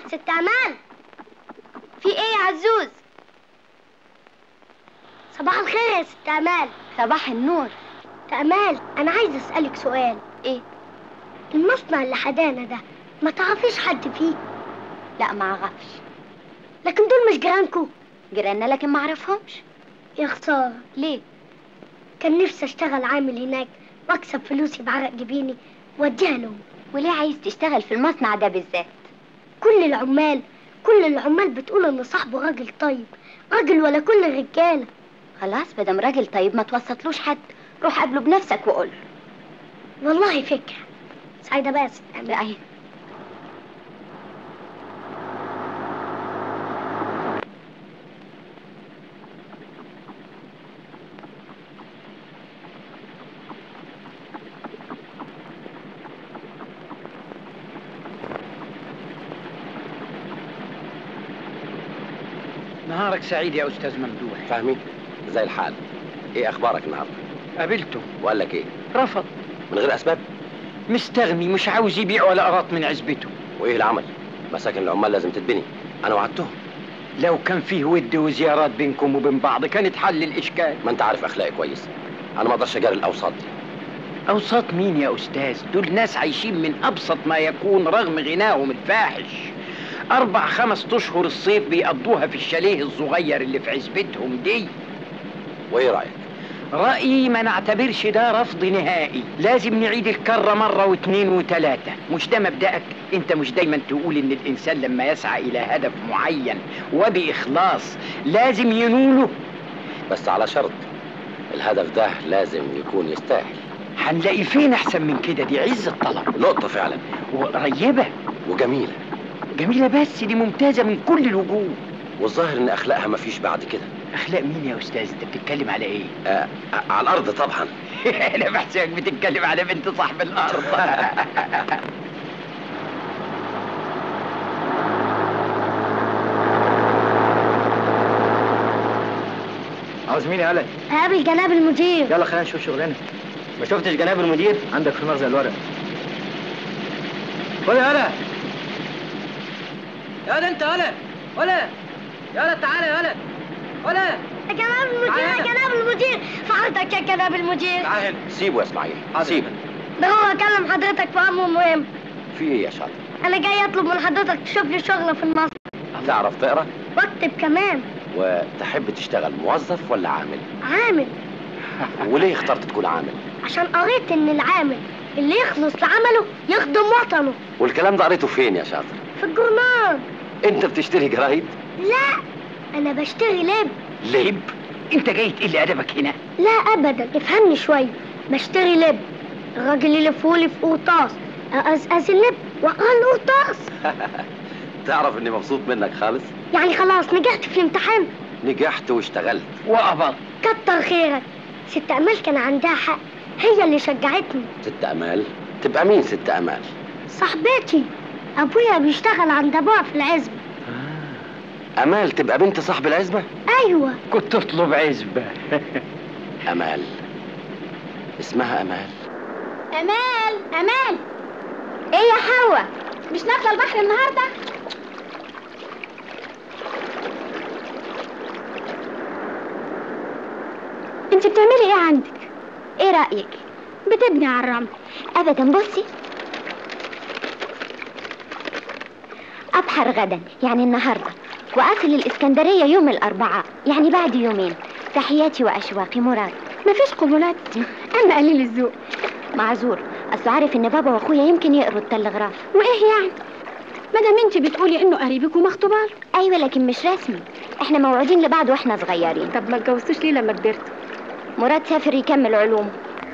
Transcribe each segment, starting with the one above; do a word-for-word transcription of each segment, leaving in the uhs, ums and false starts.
ست امال، في ايه يا عزوز؟ صباح الخير يا ست امال. صباح النور. امال انا عايزه اسالك سؤال. ايه؟ المصنع اللي حدانا ده ما تعرفيش حد فيه؟ لا ما اعرفش. لكن دول مش جيرانكو؟ جيراننا لكن ما اعرفهمش. يا خساره. ليه؟ كان نفسي اشتغل عامل هناك واكسب فلوسي بعرق جبيني واديها لهم. وليه عايز تشتغل في المصنع ده بالذات؟ كل العمال كل العمال بتقول ان صاحبه راجل طيب، راجل ولا كل الرجاله. خلاص مادام راجل طيب ما توسطلوش حد، روح قابله بنفسك وقول. والله فكره. سعيده بقى يا ست امال. نهارك سعيد يا أستاذ ممدوح. فهمي؟ زي الحال. إيه أخبارك النهارده؟ قابلته. وقال لك إيه؟ رفض. من غير أسباب؟ مستغني، مش عاوز يبيع ولا قراط من عزبته. وإيه العمل؟ مساكن العمال لازم تتبني، أنا وعدتهم. لو كان فيه ود وزيارات بينكم وبين بعض كانت حل الإشكال. ما أنت عارف أخلاقي كويس، أنا ما أقدرش أجاري الأوساط دي. أوساط مين يا أستاذ؟ دول ناس عايشين من أبسط ما يكون رغم غناهم الفاحش. أربع خمس أشهر الصيف بيقضوها في الشاليه الصغير اللي في عزبتهم دي. وإيه رأيك؟ رأيي ما نعتبرش ده رفض نهائي، لازم نعيد الكرة مرة واثنين وثلاثة. مش ده مبدأك؟ انت مش دايما تقول ان الانسان لما يسعى الى هدف معين وبإخلاص لازم ينوله؟ بس على شرط، الهدف ده لازم يكون يستاهل. هنلاقي فين احسن من كده؟ دي عز الطلب. نقطة فعلا. وقريبة وجميلة. جميلة بس دي ممتازة من كل الوجوه. والظاهر ان اخلاقها مفيش بعد كده. اخلاق مين يا استاذ؟ انت بتتكلم على ايه؟ آه على الارض طبعا. انا بحسبك بتتكلم على بنت صاحب الارض. عاوز مين يا هلا؟ هقابل جناب المدير. يلا خلينا نشوف شغلنا. ما شفتش جناب المدير؟ عندك في المخزن الورق. خد يا هلا. يا هلا انت هلا. ولا يا هلا تعالى يا هلا. ولا يا جناب المدير يا جناب المدير، في حضرتك يا جناب المدير. تعال هنا. سيبه يا اسماعيل، سيبه. ده هو كلم حضرتك في امر مهم. في ايه يا شاطر؟ انا جاي اطلب من حضرتك تشوف لي شغله في المصنع. تعرف تقرا؟ واكتب كمان. وتحب تشتغل موظف ولا عامل؟ عامل. وليه اخترت تكون عامل؟ عشان قريت ان العامل اللي يخلص لعمله يخدم وطنه. والكلام ده قريته فين يا شاطر؟ في الجورنال. انت بتشتري جرايد؟ لا انا بشتري لب. لب؟ انت جاي تقل ادبك هنا؟ لا ابدا، افهمني شويه. بشتري لب، الراجل يلفهولي في قرطاس، اقزقز اللب واقرا القرطاس. تعرف اني مبسوط منك خالص؟ يعني خلاص نجحت في الامتحان؟ نجحت واشتغلت وقبض. كتر خيرك. ست امال كان عندها حق، هي اللي شجعتني. ست امال؟ تبقى مين ست امال؟ صاحبتي، ابويا بيشتغل عند ابوها في العزبه. امال تبقى بنت صاحب العزبه؟ ايوه. كنت تطلب عزبه. امال اسمها امال. امال امال ايه يا حوا؟ مش نازله البحر النهارده؟ انت بتعملي ايه عندك؟ ايه رايك؟ بتبني على الرمل. ابدا. بصي، ابحر غدا يعني النهارده، واصل الاسكندريه يوم الاربعاء يعني بعد يومين. تحياتي واشواقي مراد. مفيش قبولات. انا قليل الذوق. معذور، اصل عارف ان بابا واخويا يمكن يقروا التلغراف. وايه يعني؟ مادام انت بتقولي انه قريبك ومخطوبه له. ايوه لكن مش رسمي، احنا موعودين لبعض واحنا صغيرين. طب ما اتجوزتوش ليه لما كبرتوا؟ مراد سافر يكمل علومه.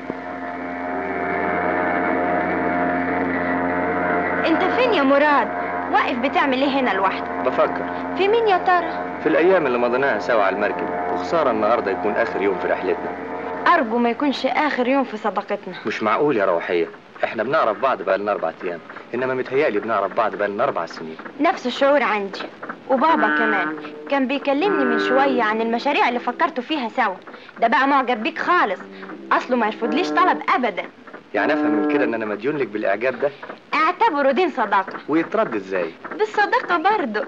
انت فين يا مراد؟ واقف بتعمل ايه هنا لوحدك؟ بفكر. في مين يا ترى؟ في الايام اللي مضيناها سوا على المركب، وخساره النهارده يكون اخر يوم في رحلتنا. ارجو ما يكونش اخر يوم في صداقتنا. مش معقول يا روحيه، احنا بنعرف بعض بقالنا اربع ايام، انما متهيألي بنعرف بعض بقالنا اربع سنين. نفس الشعور عندي، وبابا كمان كان بيكلمني من شويه عن المشاريع اللي فكرتوا فيها سوا. ده بقى معجب بيك خالص، اصله ما يرفضليش طلب ابدا. يعني افهم من كده ان انا مديون لك بالاعجاب ده؟ اعتبره دين صداقة. ويترد ازاي؟ بالصداقة برضو.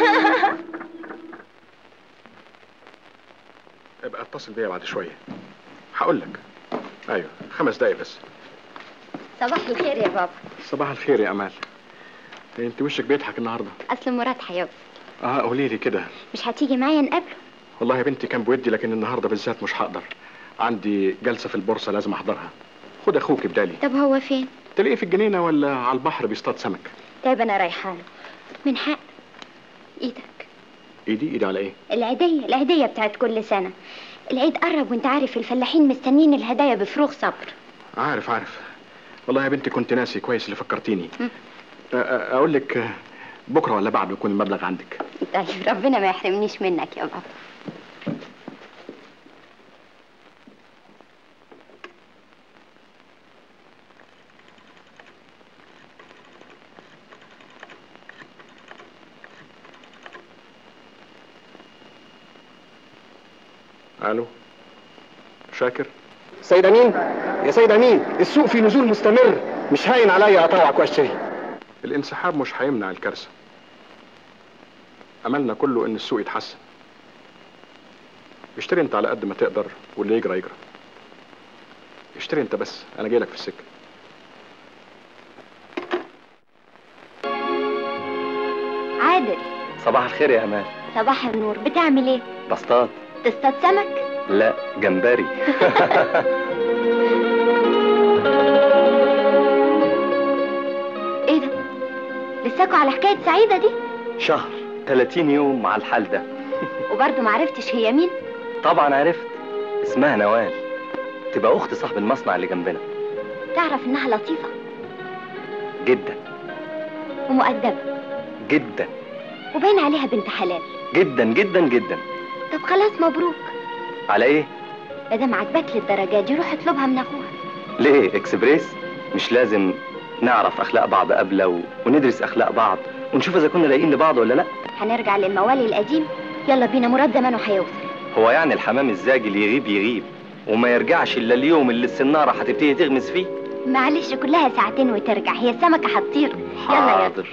ابقى اتصل بيا بعد شويه، هقول لك. ايوه خمس دقايق بس. صباح الخير يا بابا. صباح الخير يا امال. انت وشك بيضحك النهارده. اصل مراد هيوصل. اه قولي لي كده. مش هتيجي معايا نقابله؟ والله يا بنتي كان بودي، لكن النهارده بالذات مش هقدر. عندي جلسه في البورصه لازم احضرها. خد اخوك بدالي. طب هو فين؟ تلاقيه في الجنينه ولا على البحر بيصطاد سمك. طيب انا رايحه له. من حق ايدك. ايدي ايدي على ايه؟ العيديه العيديه بتاعت كل سنه. العيد قرب وانت عارف الفلاحين مستنين الهدايا بفروغ صبر. عارف عارف والله يا بنتي كنت ناسي. كويس اللي فكرتيني. اقول لك بكره ولا بعده يكون المبلغ عندك. طيب ربنا ما يحرمنيش منك يا بابا. الو شاكر. سيد امين، يا سيد امين، السوق في نزول مستمر، مش هاين عليا اطوعك واشتري. الانسحاب مش هيمنع الكارثه. املنا كله ان السوق يتحسن. اشتري انت على قد ما تقدر، واللي يجرى يجرى. اشتري انت بس، انا جاي لك في السكه. عادل. صباح الخير يا امال. صباح النور. بتعمل ايه؟ بصطاد. تصطاد سمك؟ لا جمبري. ايه ده؟ لساكوا على حكايه سعيده دي؟ شهر ثلاثين يوم مع الحال ده. وبرضه معرفتش هي مين؟ طبعا عرفت، اسمها نوال، تبقى اخت صاحب المصنع اللي جنبنا. تعرف انها لطيفه جدا ومؤدبه جدا وباين عليها بنت حلال جدا جدا جدا. طب خلاص مبروك. على ايه؟ مادام عجباك للدرجه دي روح اطلبها من اخوها. ليه اكسبريس؟ مش لازم نعرف اخلاق بعض قبل و... وندرس اخلاق بعض ونشوف اذا كنا لاقيين لبعض ولا لا؟ هنرجع للموالي القديم. يلا بينا، مراد زمانه هيوصل. هو يعني الحمام الزاجل يغيب يغيب وما يرجعش الا اليوم اللي السناره هتبتدي تغمس فيه؟ معلش كلها ساعتين وترجع، هي السمكه هتطير. يلا يلا. حاضر.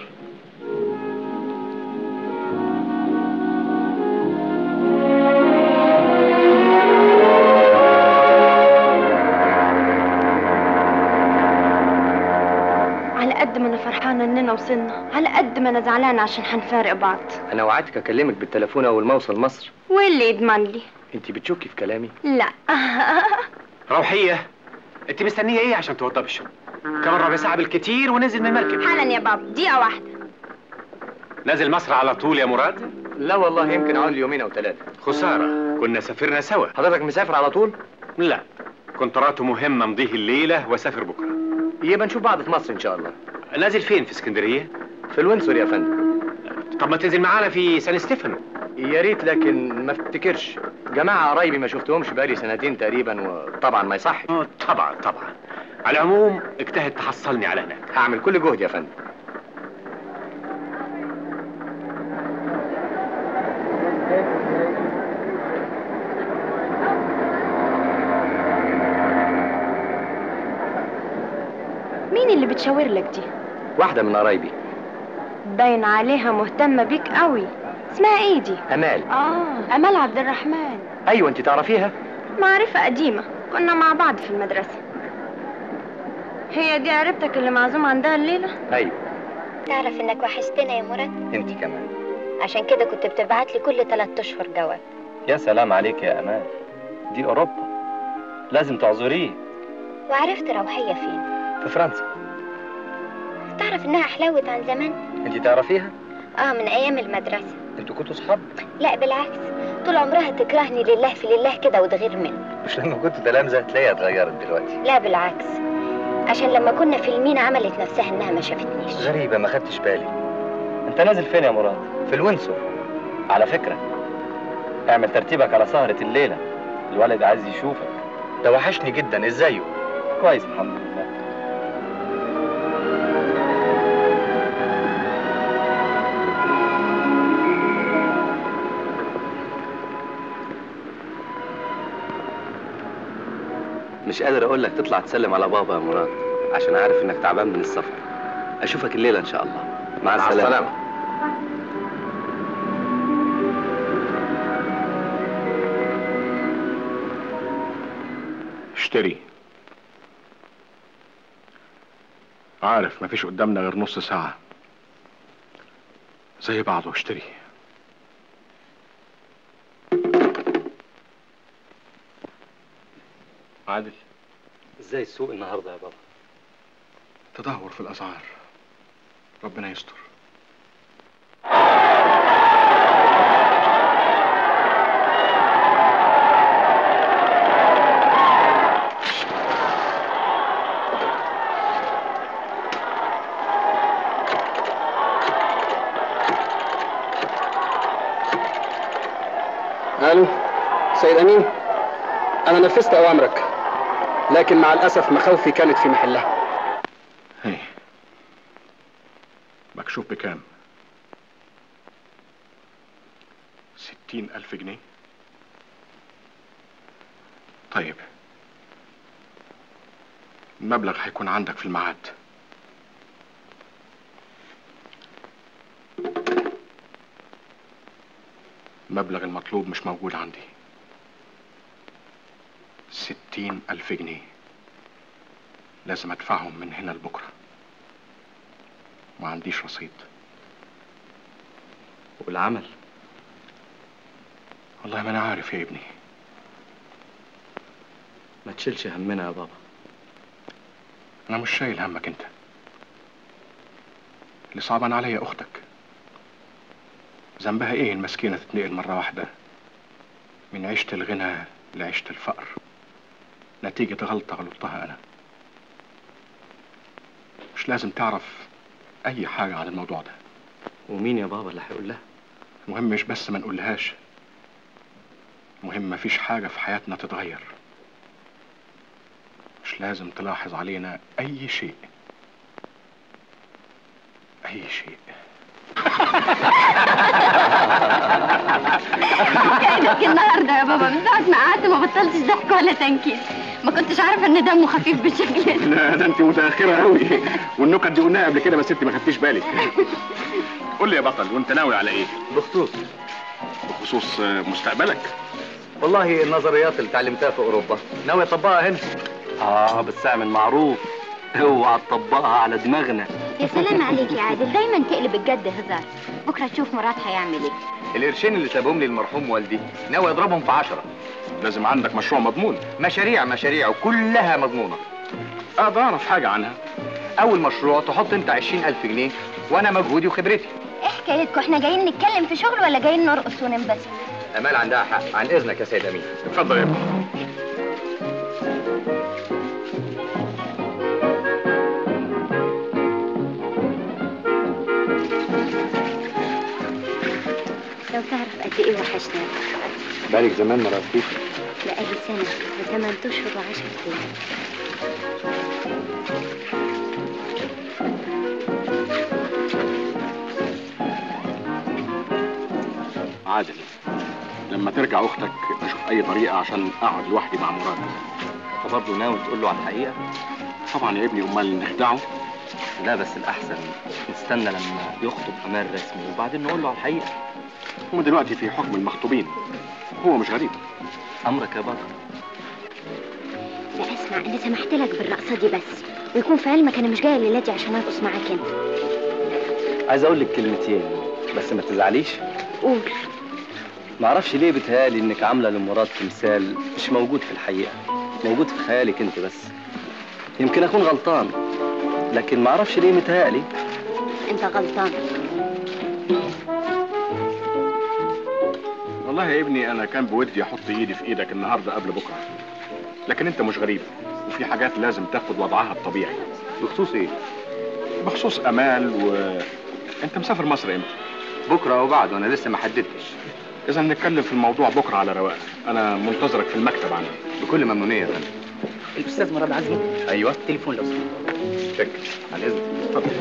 على قد ما انا فرحانه اننا وصلنا، على قد ما انا زعلانه عشان هنفارق بعض. انا وعدتك اكلمك بالتليفون اول ما اوصل مصر. واللي يضمن لي؟ انت بتشكي في كلامي؟ لا. روحيه، انت مستنيه ايه عشان توضبي الشغل؟ كمان ربع ساعه بالكتير ونزل من المركب. حالا يا بابا، دقيقه واحده. نازل مصر على طول يا مراد؟ لا والله يمكن اقعد لي يومين او ثلاثه. خساره، كنا سافرنا سوا. حضرتك مسافر على طول؟ لا، كونترات مهمه مضيه الليله واسافر بكره. يبقى نشوف بعض في مصر ان شاء الله. نازل فين؟ في اسكندريه؟ في الوينسور يا فندم. طب ما تنزل معانا في سان ستيفانو. يا ريت، لكن ما افتكرش، جماعه قرايبي ما شفتهمش بقالي سنتين تقريبا، وطبعا ما يصحش. اه طبعا طبعا. على العموم اجتهد تحصلني على هناك. هعمل كل جهد يا فندم. مين اللي بتشاور لك دي؟ واحده من قرايبي. باين عليها مهتمه بيك قوي. اسمها ايه دي؟ امال. اه امال عبد الرحمن. ايوه انت تعرفيها؟ معرفه قديمه، كنا مع بعض في المدرسه. هي دي قريبتك اللي معزوم عندها الليله؟ ايوه. تعرف انك وحشتنا يا مراد؟ انت كمان. عشان كده كنت بتبعت لي كل ثلاث اشهر جواب. يا سلام عليك يا امان، دي اوروبا، لازم تعذريه. وعرفت روحيه فين؟ في فرنسا. تعرف انها حلاوه عن زمان؟ انت تعرفيها؟ اه من ايام المدرسه. انتوا كنتوا صحاب؟ لا بالعكس، طول عمرها تكرهني لله في لله كده وتغير مني. مش لما كنتوا تلامذه تلاقيها اتغيرت دلوقتي؟ لا بالعكس، عشان لما كنا في المينا عملت نفسها انها ما شافتنيش. غريبه، ما خدتش بالي. انت نازل فين يا مراد؟ في الوينسور. على فكره اعمل ترتيبك على سهره الليله، الولد عايز يشوفك. ده وحشني جدا، ازايه؟ كويس الحمد لله. مش قادر اقول لك تطلع تسلم على بابا يا مراد، عشان عارف انك تعبان من السفر. اشوفك الليله ان شاء الله. مع السلامه. مع السلامه. اشتري. عارف مفيش قدامنا غير نص ساعة. زي بعضه اشتري. عادل، ازاي السوق النهارده يا بابا؟ تدهور في الأسعار، ربنا يستر. الو سيد امين، انا نفذت اوامرك، لكن مع الاسف مخاوفي كانت في محلها. هي مكشوف بكام؟ ستين الف جنيه. طيب المبلغ هيكون عندك في الميعاد. المبلغ المطلوب مش موجود عندي. ستين ألف جنيه لازم أدفعهم من هنا لبكرة. ما عنديش رصيد. والعمل؟ والله ما أنا عارف يا ابني. ما تشيلش همنا يا بابا. أنا مش شايل همك أنت. اللي صعبان عليا أختك. ذنبها ايه المسكينة تتنقل مرة واحدة من عيشة الغنى لعيشة الفقر نتيجة غلطة غلطتها انا. مش لازم تعرف اي حاجة عن الموضوع ده. ومين يا بابا اللي هيقول لها؟ المهم مش بس ما نقولهاش، المهم مفيش حاجة في حياتنا تتغير. مش لازم تلاحظ علينا اي شيء، اي شيء. كانك النهارده يا بابا من ساعة ما قعدت ما بطلتش ضحك ولا تنكير. ما كنتش عارفه ان دمه خفيف بالشكل ده. لا ده انت متاخره قوي، والنكت دي قلناها قبل كده بس انت ما خدتيش بالك. قول لي يا بطل، وانت ناوي على ايه؟ بخصوص بخصوص مستقبلك؟ والله النظريات اللي اتعلمتها في اوروبا ناوي اطبقها هنا. اه بس اعمل معروف، اوعى تطبقها على دماغنا. يا سلام عليك يا عادل، دايما تقلب الجد هزار. بكره تشوف مراد هيعمل ايه. القرشين اللي سابهم لي المرحوم والدي ناوي اضربهم في عشرة. لازم عندك مشروع مضمون. مشاريع مشاريع وكلها مضمونة. اقدر اعرف حاجة عنها؟ اول مشروع تحط انت عشرين الف جنيه وانا مجهودي وخبرتي. ايه حكايتكم؟ احنا جايين نتكلم في شغل ولا جايين نرقص وننبسط؟ امال عندها حق. عن اذنك يا سيد امين. اتفضل يا ابني. لو تعرف قد ايه وحشنا. بقالك زمان ما رأيتيش. بقالي سنة وثمان اشهر وعشر ايام. عادل، لما ترجع اختك اشوف اي طريقة عشان اقعد لوحدي مع مراد. انت برضه ناوي تقول له على الحقيقة؟ طبعا يا ابني، امال نخدعه؟ لا بس الاحسن نستنى لما يخطب امان رسمي وبعدين نقول له على الحقيقة. هم دلوقتي في حكم المخطوبين، هو مش غريب. امرك يا بابا. لا اسمع، انا سمحت لك بالرقصة دي بس، ويكون في علمك انا مش جاية الليلة دي عشان ارقص معاك انت. عايز اقول لك كلمتين بس ما تزعليش. قول. معرفش ليه بتهيالي انك عامله لمراد تمثال مش موجود في الحقيقه، موجود في خيالك انت بس. يمكن اكون غلطان لكن معرفش ليه متهيالي. انت غلطان. والله يا ابني انا كان بودي احط ايدي في ايدك النهارده قبل بكره، لكن انت مش غريب وفي حاجات لازم تاخد وضعها الطبيعي. بخصوص ايه؟ بخصوص امال. و انت مسافر مصر امتى؟ بكره او بعد، وانا لسه ما حددتش. اذا نتكلم في الموضوع بكره على رواق. انا منتظرك في المكتب عندي. بكل ممنونيه يا فندم. الاستاذ مراد عزمي. ايوه. تليفون لو سمحت. شكرا. عن اذنك. اتفضل.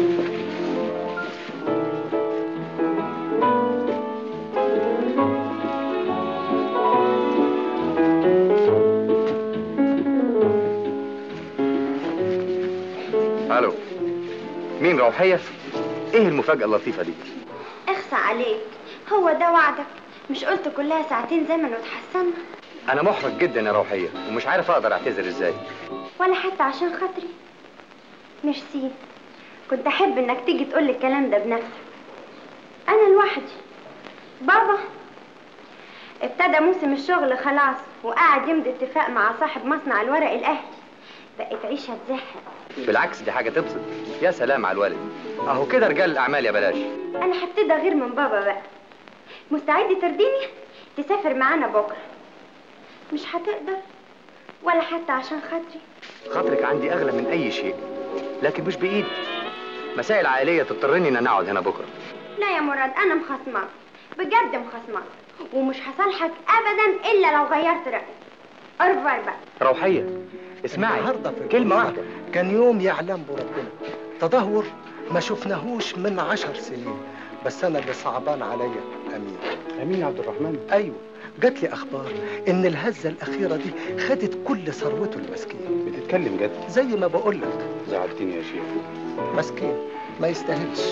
روحيه، ايه المفاجاه اللطيفه دي؟ اخصى عليك، هو ده وعدك؟ مش قلت كلها ساعتين زمن وتحسنا؟ انا محرج جدا يا روحيه، ومش عارف اقدر اعتذر ازاي. ولا حتى عشان خاطري؟ ميرسي، كنت احب انك تيجي تقول لي الكلام ده بنفسك. انا لوحدي. بابا ابتدى موسم الشغل خلاص، وقاعد يمضي اتفاق مع صاحب مصنع الورق الاهلي. بقت عيشه تزهق. بالعكس دي حاجه تبسط. يا سلام على الوالد، اهو كده رجال الاعمال يا بلاش. انا هبتدي غير من بابا بقى. مستعد ترضيني تسافر معانا بكره؟ مش هتقدر ولا حتى عشان خاطري؟ خاطرك عندي اغلى من اي شيء، لكن مش بايدي. مسائل عائليه تضطرني ان انا اقعد هنا بكره. لا يا مراد، انا مخصمك بجد، مخصمك، ومش هصالحك ابدا الا لو غيرت رايك. ارفع بقى. روحيه اسمعي، كلمه واحده. كان يوم يعلم بربنا، تدهور ما شفناهوش من عشر سنين، بس انا اللي صعبان عليا امين. امين عبد الرحمن؟ ايوه، جات لي اخبار ان الهزه الاخيره دي خدت كل ثروته المسكين. بتتكلم جد؟ زي ما بقول لك. زعلتني يا شيخ. مسكين ما يستاهلش.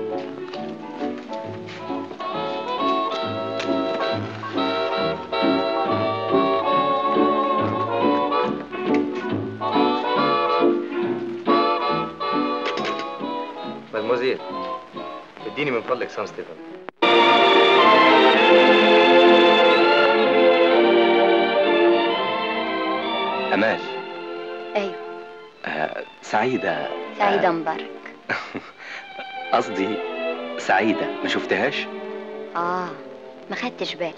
مدموزيل، اديني من فضلك سان ستيفن. أمال. أيوه. آه سعيدة. سعيدة مبارك. قصدي سعيدة، ما شفتهاش؟ آه ما خدتش بالي.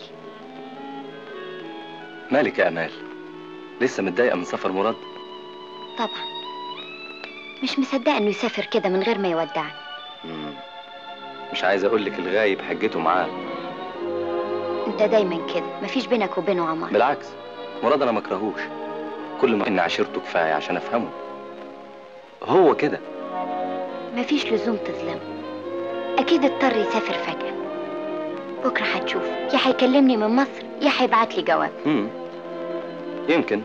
مالك يا أمال؟ لسه متضايقة من سفر مراد؟ طبعا، مش مصدقة إنه يسافر كده من غير ما يودعني. مم. مش عايز أقول لك الغايب حجته معاه. أنت دايما كده، مفيش بينك وبينه عمار. بالعكس، مراد أنا مكرهوش، كل ما إن عشيرته كفاية عشان أفهمه. هو كده. مفيش لزوم تظلمه، أكيد اضطر يسافر فجأة. بكرة هتشوف، يا هيكلمني من مصر يا هيبعت لي جواب. امم يمكن.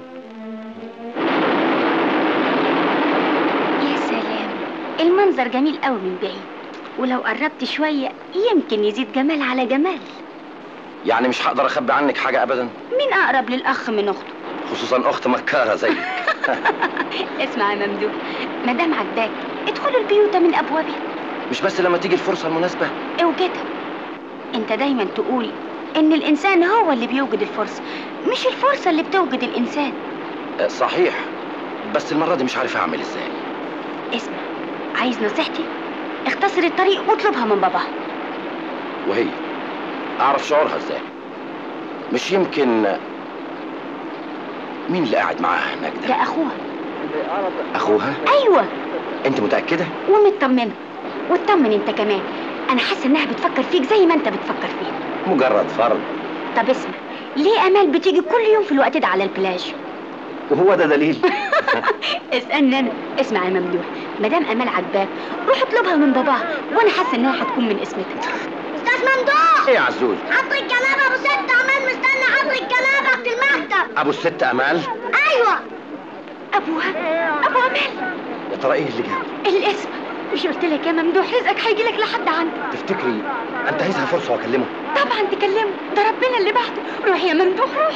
يا سلام، المنظر جميل قوي من بعيد، ولو قربت شوية يمكن يزيد جمال على جمال. يعني مش هقدر أخبي عنك حاجة أبدا؟ مين أقرب للأخ من أخته؟ خصوصا أخت مكارة زيك. اسمع يا ممدوح، مادام عجباك ادخلوا البيوت من أبوابها. مش بس لما تيجي الفرصة المناسبة؟ اوجدها. انت دايما تقول ان الانسان هو اللي بيوجد الفرصة، مش الفرصة اللي بتوجد الانسان. صحيح، بس المرة دي مش عارف اعمل ازاي. اسمع، عايز نصيحتي؟ اختصر الطريق واطلبها من باباها. وهي اعرف شعورها ازاي؟ مش يمكن مين اللي قاعد معاها هناك ده؟ ده اخوها. اخوها؟ ايوه. انت متأكدة؟ ومطمنة، واطمن انت كمان، انا حاسه انها بتفكر فيك زي ما انت بتفكر فيها. مجرد فرض. طب اسمع، ليه امال بتيجي كل يوم في الوقت ده على البلاج؟ وهو ده دليل؟ اسألني انا. اسمع يا ممدوح، مدام امال عجباك روح اطلبها من باباها، وانا حاسه انها هتكون من اسمتك. استاذ ممدوح. ايه يا عزوز؟ حضر الجناب ابو ست امال مستني حضر الجناب في المكتب. ابو الست امال؟ ايوه. ابوها؟ ابو امال؟ يا ترى ايه اللي جاب؟ الاسم. مش قلت لك يا ممدوح رزقك هيجي لك لحد عندك؟ تفتكري انتهزها فرصه واكلمه؟ طبعا تكلمه، ده ربنا اللي بعته. روح يا ممدوح روح.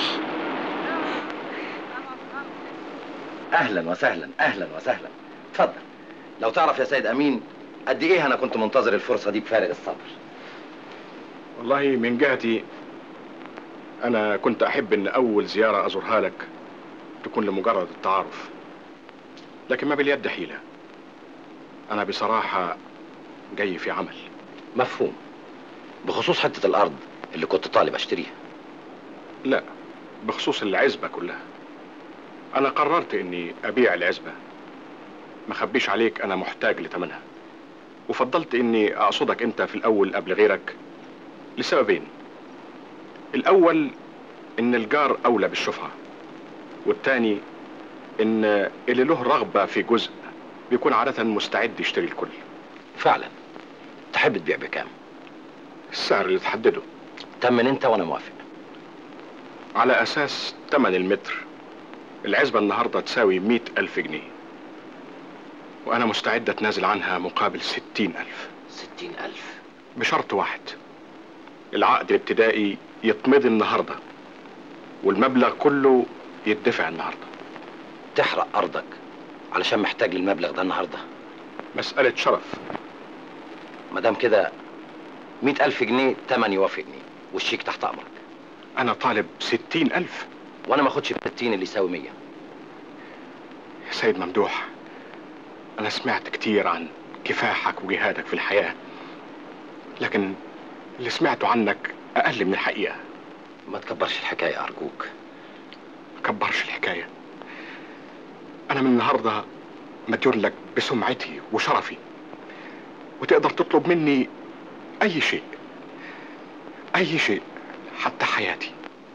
اهلا وسهلا، اهلا وسهلا. اتفضل. لو تعرف يا سيد امين قد ايه انا كنت منتظر الفرصه دي بفارغ الصبر. والله من جهتي انا كنت احب ان اول زياره ازورها لك تكون لمجرد التعارف، لكن ما باليد حيله. انا بصراحه جاي في عمل. مفهوم. بخصوص حته الارض اللي كنت طالب اشتريها؟ لا، بخصوص العزبه كلها. انا قررت اني ابيع العزبه، ما اخبيش عليك انا محتاج لثمنها، وفضلت اني اقصدك انت في الاول قبل غيرك لسببين. الاول ان الجار اولى بالشفعه، والتاني ان اللي له رغبه في جزء بيكون عاده مستعد يشتري الكل. فعلا. تحب تبيع بكام؟ السعر اللي تحدده. تمن انت وانا موافق. على اساس تمن المتر العزبه النهارده تساوي مئة الف جنيه. وأنا مستعد أتنازل عنها مقابل ستين ألف. ستين ألف؟ بشرط واحد، العقد الابتدائي يتمضي النهاردة والمبلغ كله يدفع النهاردة. تحرق أرضك علشان محتاج للمبلغ ده النهاردة؟ مسألة شرف. مدام كده مئة ألف جنيه تمن يوافقني والشيك تحت أمرك. أنا طالب ستين ألف. وأنا ما أخدش ستين اللي يساوي مية. يا سيد ممدوح، أنا سمعت كتير عن كفاحك وجهادك في الحياة، لكن اللي سمعته عنك أقل من الحقيقة. ما تكبرش الحكاية أرجوك. ما كبرش الحكاية. أنا من النهاردة مديون لك بسمعتي وشرفي، وتقدر تطلب مني أي شيء، أي شيء، حتى حياتي.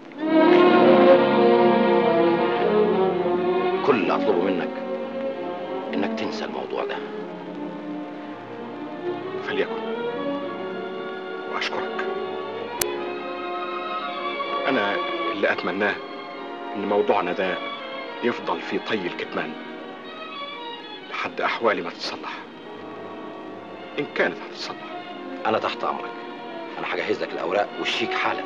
كل اللي أطلبه منك إنك تنسى الموضوع ده. فليكن، وأشكرك. أنا اللي أتمناه إن موضوعنا ده يفضل في طي الكتمان لحد أحوالي ما تتصلح، إن كانت هتتصلح. أنا تحت أمرك. أنا هجهز لك الأوراق والشيك حالا.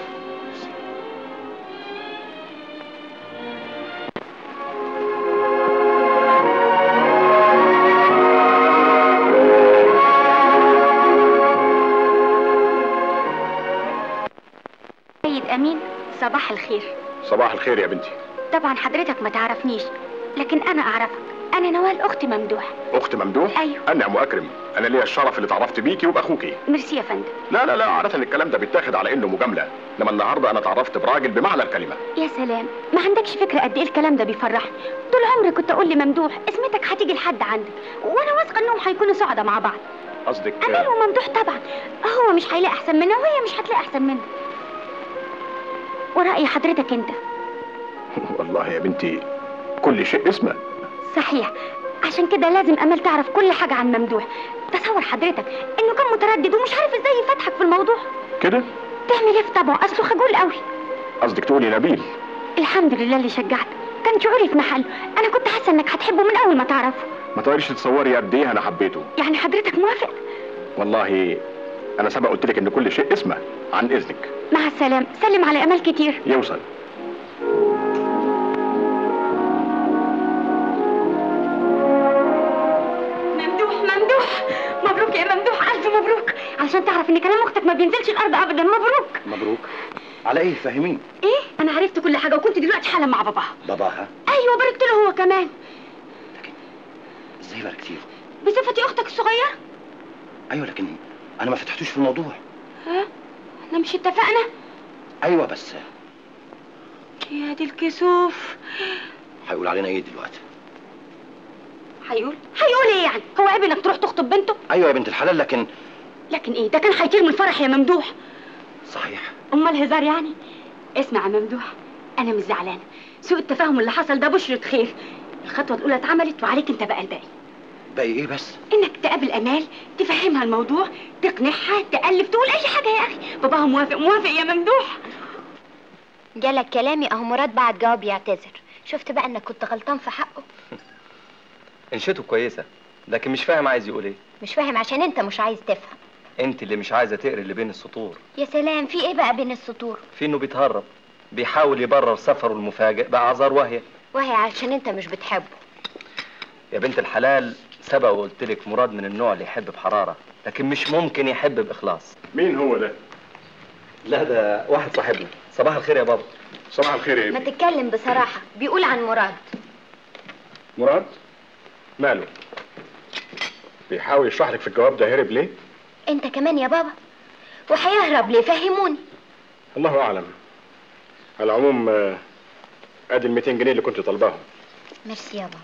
سيد أمين، صباح الخير. صباح الخير يا بنتي. طبعا حضرتك ما تعرفنيش، لكن أنا أعرفك. أنا نوال، أخت ممدوح. أخت ممدوح؟ أيوه. أنعم وأكرم. أنا ليا الشرف اللي اتعرفت بيكي وبأخوكي. ميرسي يا فندم. لا لا لا، عادة الكلام ده بيتاخد على إنه مجاملة، إنما النهارده أنا اتعرفت براجل بمعنى الكلمة. يا سلام، ما عندكش فكرة قد إيه الكلام ده بيفرحني. طول عمري كنت أقول لممدوح اسمتك هتيجي لحد عندك، وأنا واثقة إنهم هيكونوا سعداء مع بعض. قصدك؟ أمين وممدوح طبعا. هو مش هيلاقي أحسن منها وهي مش هتلاقي أحسن منها. ورأي حضرتك أنت؟ والله يا بنتي كل شيء اسمه. صحيح، عشان كده لازم أمل تعرف كل حاجة عن ممدوح. تصور حضرتك إنه كان متردد ومش عارف إزاي يفتحك في الموضوع. كده؟ تعمل إيه في طبعه؟ أصله خجول قوي. قصدك تقولي نبيل؟ الحمد لله اللي شجعتك، كان شعوري في محله. أنا كنت حاسة إنك هتحبه من أول ما تعرفه. ما تقدريش تتصوري قد إيه أنا حبيته. يعني حضرتك موافق؟ والله أنا سبق قلت لك إن كل شيء اسمه. عن إذنك. مع السلامة، سلم على أمل كتير. يوصل. ممدوح ممدوح، مبروك يا ممدوح، ألف مبروك. عشان تعرف إن كلام أختك ما بينزلش الأرض أبدا. مبروك. مبروك على إيه؟ فهميني. إيه؟ أنا عرفت كل حاجة وكنت دلوقتي حالا مع باباها. باباها؟ أيوه، باركت له هو كمان. لكن إزاي باركتي له؟ بصفتي أختك الصغيرة. أيوه، لكن أنا ما فتحتوش في الموضوع. ها؟ احنا مش اتفقنا؟ ايوه بس يا دي الكسوف. هيقول علينا ايه دلوقتي؟ هيقول هيقول ايه يعني؟ هو عيب انك تروح تخطب بنته؟ ايوه يا بنت الحلال، لكن لكن ايه؟ ده كان هيطير من الفرح يا ممدوح. صحيح. امال هزار يعني؟ اسمع يا ممدوح، انا مش زعلانه. سوء التفاهم اللي حصل ده بشرة خير. الخطوه الاولى اتعملت وعليك انت بقى الباقي. باقي ايه بس؟ انك تقابل امال، تفهمها الموضوع، تقنعها، تألف، تقول اي حاجه يا اخي. باباها موافق. موافق يا ممدوح. جالك كلامي اهو. مراد بعد جواب يعتذر. شفت بقى انك كنت غلطان في حقه. انشته كويسه، لكن مش فاهم عايز يقول ايه. مش فاهم عشان انت مش عايز تفهم. انت اللي مش عايزه تقري اللي بين السطور. يا سلام، في ايه بقى بين السطور؟ في انه بيتهرب، بيحاول يبرر سفره المفاجئ باعذار واهيه. وهي عشان انت مش بتحبه. يا بنت الحلال، سبق وقلت لك مراد من النوع اللي يحب بحراره، لكن مش ممكن يحب باخلاص. مين هو ده؟ لا، ده واحد صاحبنا. صباح الخير يا بابا. صباح الخير يا ما ابني. تتكلم بصراحه. بيقول عن مراد. مراد؟ ماله؟ بيحاول يشرح لك في الجواب ده هرب ليه؟ انت كمان يا بابا. وهيهرب ليه؟ فهموني. الله اعلم. على العموم آه، ادي ال مئتين جنيه اللي كنت طالباهم. ميرسي يا بابا.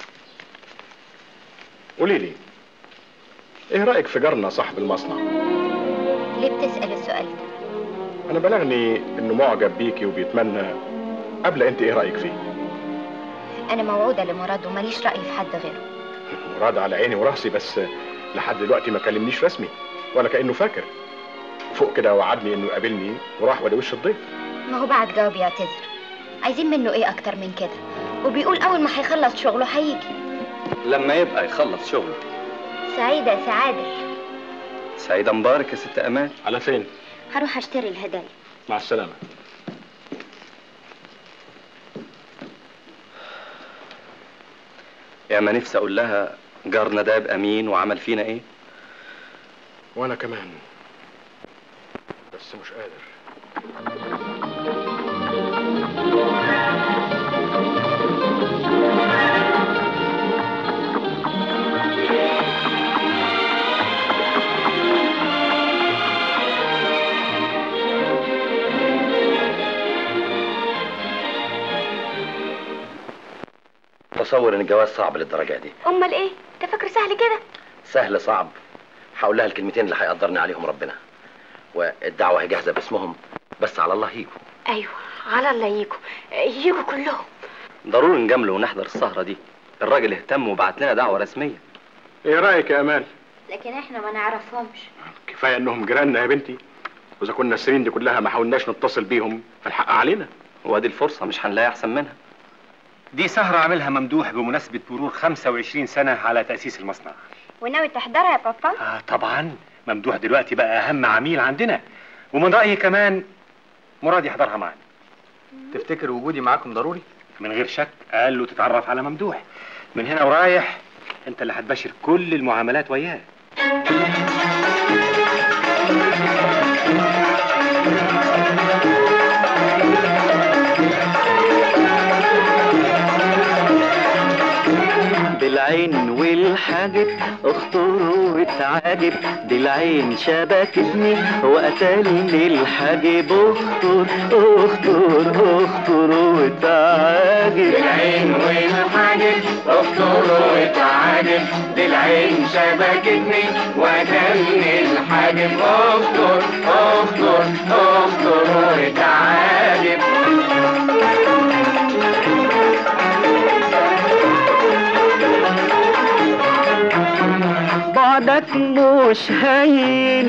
قولي لي، ايه رايك في جارنا صاحب المصنع؟ ليه بتسال السؤال ده؟ انا بلغني انه معجب بيكي وبيتمنى. قبل انت ايه رايك فيه؟ انا موعوده لمراد وماليش راي في حد غيره. مراد على عيني وراسي، بس لحد دلوقتي ما كلمنيش رسمي ولا كانه فاكر. فوق كده وعدني انه يقابلني وراح ولا وش الضيف. ما هو بعد جواب يعتذر. عايزين منه ايه اكتر من كده؟ وبيقول اول ما هيخلص شغله هيجي. لما يبقى يخلص شغله. سعيدة يا سعادة. سعيدة مبارك يا ست أمان. على فين؟ هروح اشتري الهدايا. مع السلامة. يا ما نفسي أقول لها جارنا ده يبقى مين وعمل فينا إيه. وأنا كمان، بس مش قادر. تصور ان الجواز صعب للدرجه دي. امال ايه؟ انت فاكر سهل كده؟ سهل صعب. هقول لها الكلمتين اللي هيقدرني عليهم ربنا، والدعوه هي جاهزه باسمهم، بس على الله يجوا. ايوه على الله يجوا، يجوا كلهم. ضروري نجامله ونحضر السهرة دي. الراجل اهتم وبعت لنا دعوة رسمية. ايه رأيك يا امال؟ لكن احنا ما نعرفهمش. كفاية انهم جيراننا يا بنتي، واذا كنا السنين دي كلها ما حاولناش نتصل بيهم فالحق علينا. وادي الفرصة مش هنلاقي احسن منها. دي سهرة عاملها ممدوح بمناسبة مرور خمسة وعشرين سنة على تأسيس المصنع. وناوي تحضرها يا بابا؟ آه طبعا، ممدوح دلوقتي بقى أهم عميل عندنا، ومن رأيي كمان مراد يحضرها معنا. تفتكر وجودي معاكم ضروري؟ من غير شك، قال له تتعرف على ممدوح. من هنا ورايح انت اللي هتباشر كل المعاملات وياه. بالعين والحاجب اخطر واتعاجب، دي العين شبكتني وقتلني الحاجب، اخطر اخطر اخطر واتعاجب. بالعين والحاجب اخطر واتعاجب، دي العين شبكتني وقتلني الحاجب، اخطر اخطر اخطر واتعاجب. بعدك مش هين،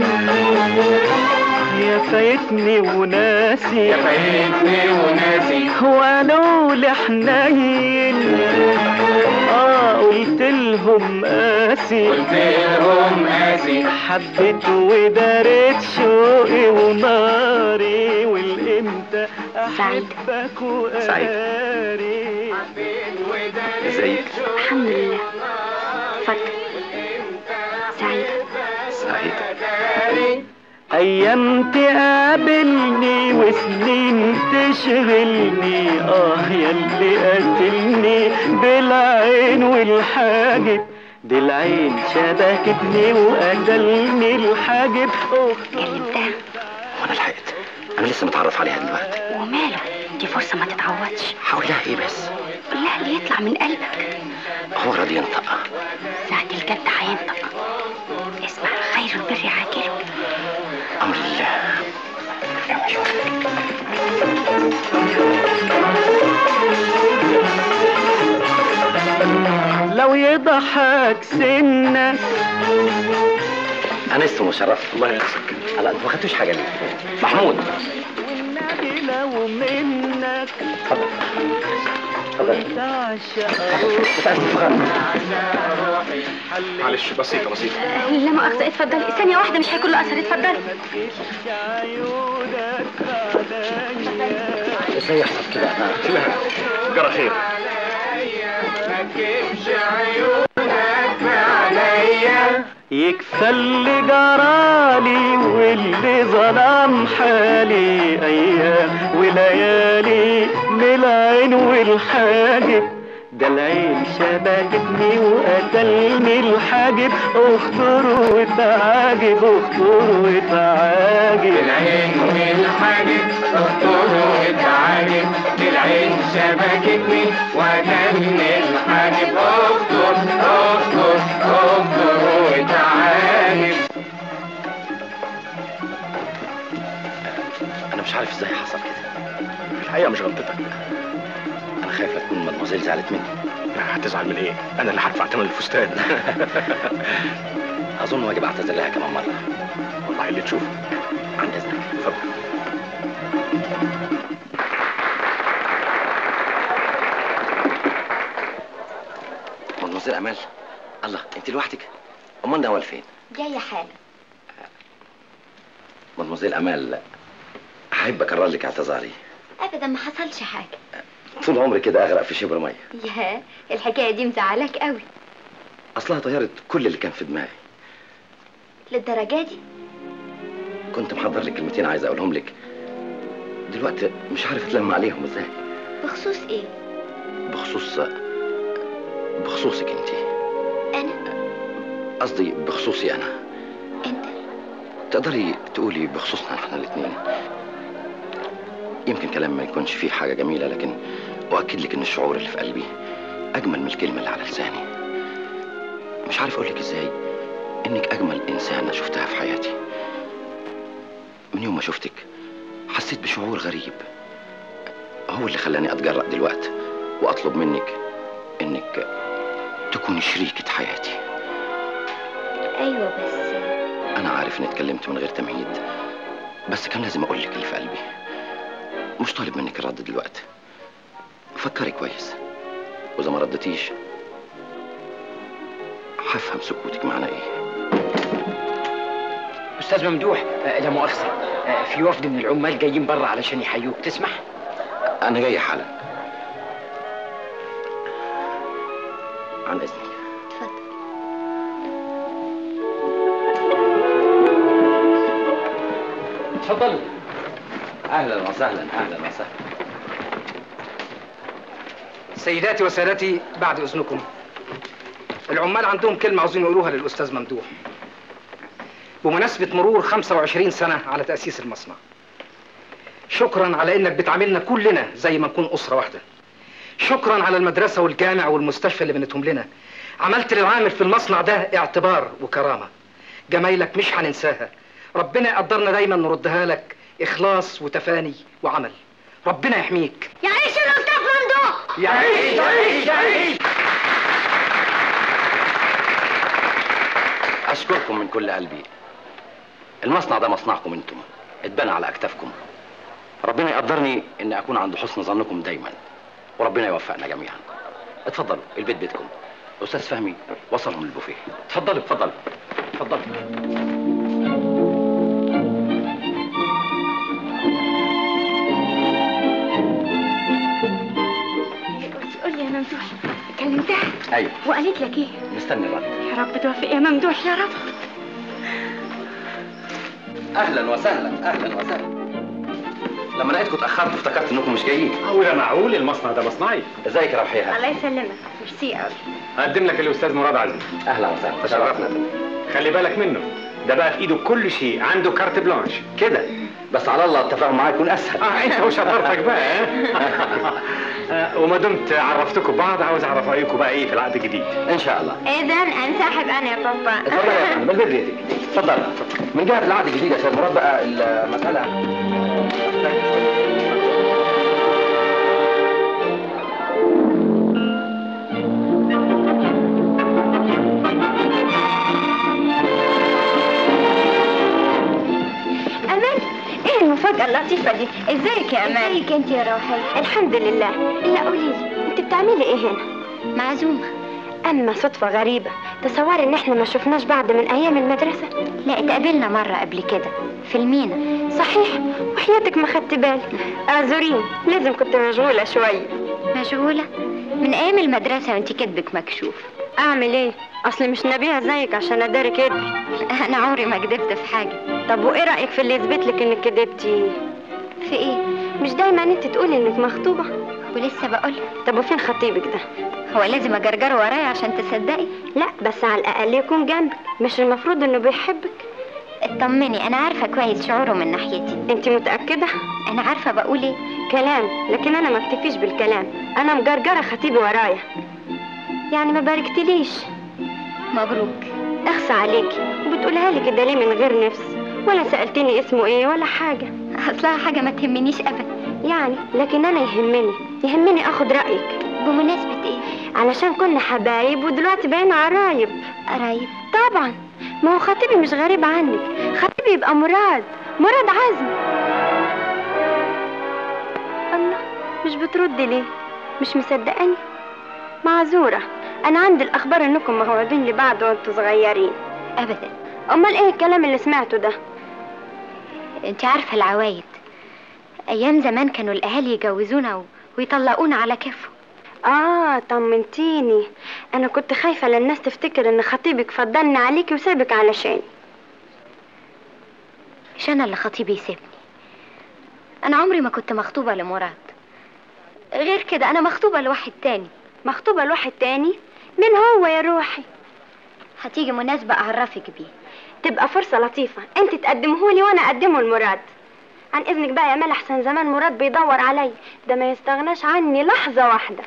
يا فايتني وناسي يا فايتني وناسي، ولو حنين اه قلت لهم قاسي، قلت لهم قاسي، حبيت ودارت شوقي وناري، والامتى احبك وقاري. ازيك؟ الحمد لله. اتفضل. سعيدة. سعيدة. ايام تقابلني وسنين تشغلني، اه ياللي قاتلني بالعين والحاجب، دي العين شبكتني وقتلني الحاجب. كلمتها وانا لحقت؟ انا لسه متعرف عليها دلوقتي. وماله، دي فرصة ما تتعوضش. هقول لها ايه بس؟ قول لها اللي يطلع من قلبك. هو راضي ينطق؟ ساعة الجد هينطق. اسمع، خير البر عاجله. امر الله. لو يضحك سنك انست ومشرف. الله ينسك. لا انتوا ما خدتوش حاجه ليه؟ محمود والنبي لو منك اتفضل اتفضل. معلش بسيطة بسيطة. لا مؤاخذة، اتفضلي. ثانية واحدة، مش هيكون له أثر. اتفضلي. ازاي يحصل كده؟ لا جرى خير. يكفى اللي جرالي واللي ظلم حالي، ايام وليالي من العين والحاجب، ده العين شبكتني وقتلني الحاجب، اخطر وتعاجب اخطر وتعاجب. العين والحاجب اخطر وتعاجب، دي العين شبكتني وقتلني الحاجب، اخطر اخطر اخطر وتعاجب. انا مش عارف ازاي حصل كده. الحقيقة مش غلطتك. انا خايف لا تكون مدموزيل زعلت مني. لا هتزعل من ايه؟ انا اللي هدفع ثمن الفستان. اظن واجب اعتذر لها كمان مره. والله اللي تشوفه. عن اذنك. اتفضل. مدموزيل امال، الله انت لوحدك؟ امال نوال فين؟ جايه حالا. مدموزيل امال، احب اكرر لك اعتذاري. ابدا ما حصلش حاجه. طول عمري كده اغرق في شبر ميه. ياه، الحكايه دي مزعلاك قوي. اصلها طيرت كل اللي كان في دماغي. للدرجه دي؟ كنت محضر لك كلمتين عايز اقولهم لك، دلوقتي مش عارف اتلم عليهم ازاي. بخصوص ايه؟ بخصوص بخصوصك انت. انا؟ قصدي بخصوصي انا. انت؟ تقدري تقولي بخصوصنا احنا الاثنين. يمكن كلام ما يكونش فيه حاجه جميله، لكن اؤكد لك ان الشعور اللي في قلبي اجمل من الكلمه اللي على لساني. مش عارف اقول لك ازاي انك اجمل انسانه شفتها في حياتي. من يوم ما شفتك حسيت بشعور غريب، هو اللي خلاني اتجرأ دلوقتي واطلب منك انك تكوني شريكة حياتي. ايوه بس انا عارف اني اتكلمت من غير تمهيد، بس كان لازم اقول لك اللي في قلبي. مش طالب منك الرد دلوقتي، فكري كويس، واذا ما ردتيش هفهم سكوتك معناه ايه. استاذ ممدوح، آه لا مؤاخذه، آه في وفد من العمال جايين بره علشان يحيوك، تسمح؟ انا جاي حالا. عن اذنك. اتفضل. اتفضلوا. اهلا وسهلا، اهلا وسهلا. سيداتي وسادتي، بعد اذنكم، العمال عندهم كلمه عاوزين يقولوها للاستاذ ممدوح بمناسبه مرور خمسة وعشرين سنه على تاسيس المصنع. شكرا على انك بتعاملنا كلنا زي ما نكون اسره واحده. شكرا على المدرسه والجامع والمستشفى اللي بنتهم لنا. عملت للعامل في المصنع ده اعتبار وكرامه. جمايلك مش هننساها. ربنا يقدرنا دايما نردها لك اخلاص وتفاني وعمل. ربنا يحميك. يعيش الاستاذ ممدوح. يعيش يعيش يعيش. اشكركم من كل قلبي. المصنع ده مصنعكم انتم، اتبنى على اكتافكم. ربنا يقدرني ان اكون عند حسن ظنكم دايما، وربنا يوفقنا جميعا. اتفضلوا، البيت بيتكم. استاذ فهمي وصلهم للبوفيه. اتفضلوا اتفضلوا اتفضلوا. قول لي يا ممدوح، كلمتها؟ ايوه. وقالت لك ايه؟ مستني الرد. يا رب توفق يا ممدوح يا رب. اهلا وسهلا، اهلا وسهلا. لما لقيتكم اتاخرتوا افتكرت انكم مش جايين. معقول يا معقول، المصنع ده مصنعي. ازيك يا روحيه؟ الله يسلمك، ميرسي قوي. هقدم لك الاستاذ مراد عزمي. اهلا وسهلا، تشرفنا. خلي بالك منه، ده بقى في ايده كل شيء، عنده كارت بلانش كده. بس على الله التفاهم معاه يكون اسهل. اه انت وشطارتك بقى. آه وما دمت عرفتكم بعض، عاوز اعرف رايكم بقى ايه في العقد الجديد. ان شاء الله. اذا انسحب انا يا بابا. اتفضل يا فندم، بالبيت بيتك. اتفضل. من جهه العقد الجديد يا استاذ مراد بقى المساله المفاجأة اللطيفة دي. ازيك يا أمان؟ ازيك انت يا روحية؟ الحمد لله. لا قولي لي، انت بتعملي ايه هنا؟ معزومة. اما صدفة غريبة، تصوري ان احنا ما شفناش بعض من ايام المدرسة. لا اتقابلنا مرة قبل كده في المينا. صحيح، وحياتك ما خدت بالي. اعذريني، لازم كنت مشغولة شوية. مشغولة؟ من ايام المدرسة وانت كدبك مكشوف. اعمل ايه؟ اصل مش نبيها زيك عشان اداري كدبي. انا عمري ما كدبت في حاجة. طب وايه رأيك في اللي يثبت لك انك كدبتي؟ في ايه؟ مش دايما انت تقولي انك مخطوبة؟ ولسه بقولها. طب وفين خطيبك ده؟ هو لازم اجرجره ورايا عشان تصدقي؟ لا بس على الاقل يكون جنبك، مش المفروض انه بيحبك؟ اطمني، انا عارفة كويس شعوره من ناحيتي. انت متأكدة؟ انا عارفة بقول ايه. كلام، لكن انا ما اكتفيش بالكلام، انا مجرجرة خطيبي ورايا. يعني ما باركتليش. مبروك. اخصى عليكي، وبتقولها لي كده ليه من غير نفس؟ ولا سألتني اسمه ايه ولا حاجة. اصلها حاجة ما تهمنيش ابدا. يعني لكن انا يهمني يهمني اخد رأيك. بمناسبة ايه؟ علشان كنا حبايب ودلوقتي بقينا قرايب. قرايب؟ طبعا، ما هو خطيبي مش غريب عنك، خطيبي يبقى مراد، مراد عزمي. الله، مش بتردي ليه؟ مش مصدقاني؟ معذورة، انا عندي الاخبار انكم موعودين لبعض وانتوا صغيرين. ابدا. امال ايه الكلام اللي سمعته ده؟ انت عارفه العوايد، ايام زمان كانوا الاهالي يجوزونا و... ويطلقونا على كيفهم. اه طمنتيني، انا كنت خايفه للناس تفتكر ان خطيبك فضلني عليكي وسابك علشاني. مش انا اللي خطيبي يسيبني، انا عمري ما كنت مخطوبه لمراد. غير كده انا مخطوبه لواحد تاني. مخطوبه لواحد تاني؟ مين هو يا روحي؟ هتيجي مناسبه اعرفك بيه. تبقى فرصه لطيفه، انت تقدمهولي وانا اقدمه لمراد. عن اذنك بقى يا مال، احسن زمان مراد بيدور علي، ده ما يستغناش عني لحظه واحده.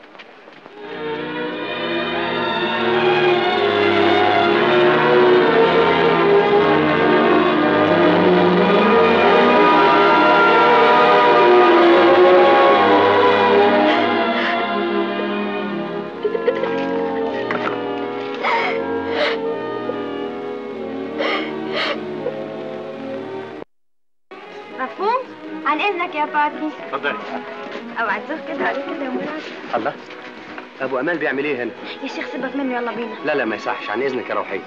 مفهوم؟ عن اذنك يا فاطمه. اتفضلي. اوعى تزوق كده عليك كده يا مراد. الله، ابو امال بيعمل ايه هنا؟ يا شيخ سيبك منه، يلا بينا. لا لا ما يصحش، عن اذنك يا روحيه.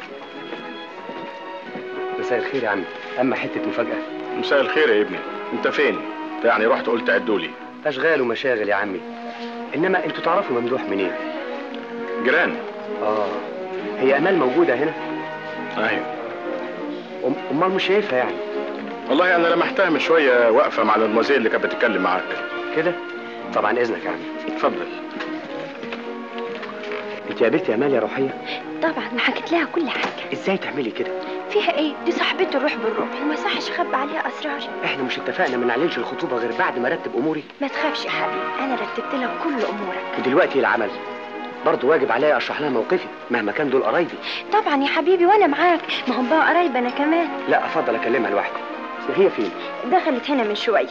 مساء الخير يا عمي، اما حته مفاجاه. مساء الخير يا ابني، انت فين؟ انت يعني رحت قلت عدولي؟ اشغال ومشاغل يا عمي. انما انتوا تعرفوا ممدوح منين؟ جيران. اه، هي امال موجوده هنا؟ ايوه. أم... امال مش شايفها يعني؟ والله انا لمحتها من شويه واقفه مع المدموزيل اللي كانت بتتكلم معاك كده. طبعا اذنك يا عمي. اتفضل. انت قابلتي امال يا روحيه؟ طبعا، ما حكيت لها كل حاجه. ازاي تعملي كده؟ فيها ايه؟ دي صاحبتي الروح بالروح، وما صحش اخبي عليها اسرار. احنا مش اتفقنا ما نعلنش الخطوبه غير بعد ما ارتب اموري؟ ما تخافش يا حبيبي، انا رتبت لها كل امورك. ودلوقتي العمل برضه واجب عليا اشرح لها موقفي مهما كان دول قرايبي. طبعا يا حبيبي، وانا معاك، ما هم بقى قرايب انا كمان. لا افضل اكلمها لوحدي. هي فين؟ دخلت هنا من شويه.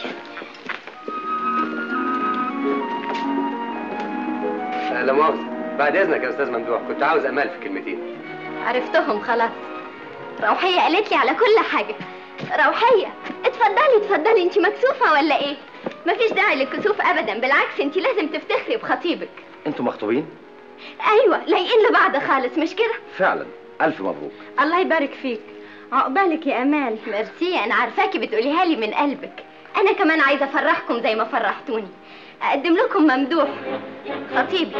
لا مؤاخذة، بعد اذنك يا استاذ ممدوح، كنت عاوز امال في كلمتين. عرفتهم خلاص. روحيه قالت لي على كل حاجه. روحيه اتفضلي اتفضلي، انت مكسوفه ولا ايه؟ مفيش داعي للكسوف ابدا، بالعكس انت لازم تفتخري بخطيبك. انتوا مخطوبين؟ ايوه، لايقين لبعض خالص، مش كده؟ فعلا، الف مبروك. الله يبارك فيك. عقبالك يا امال. ميرسي، انا عارفاكي بتقوليها لي من قلبك. انا كمان عايزه افرحكم زي ما فرحتوني. اقدم لكم ممدوح خطيبي.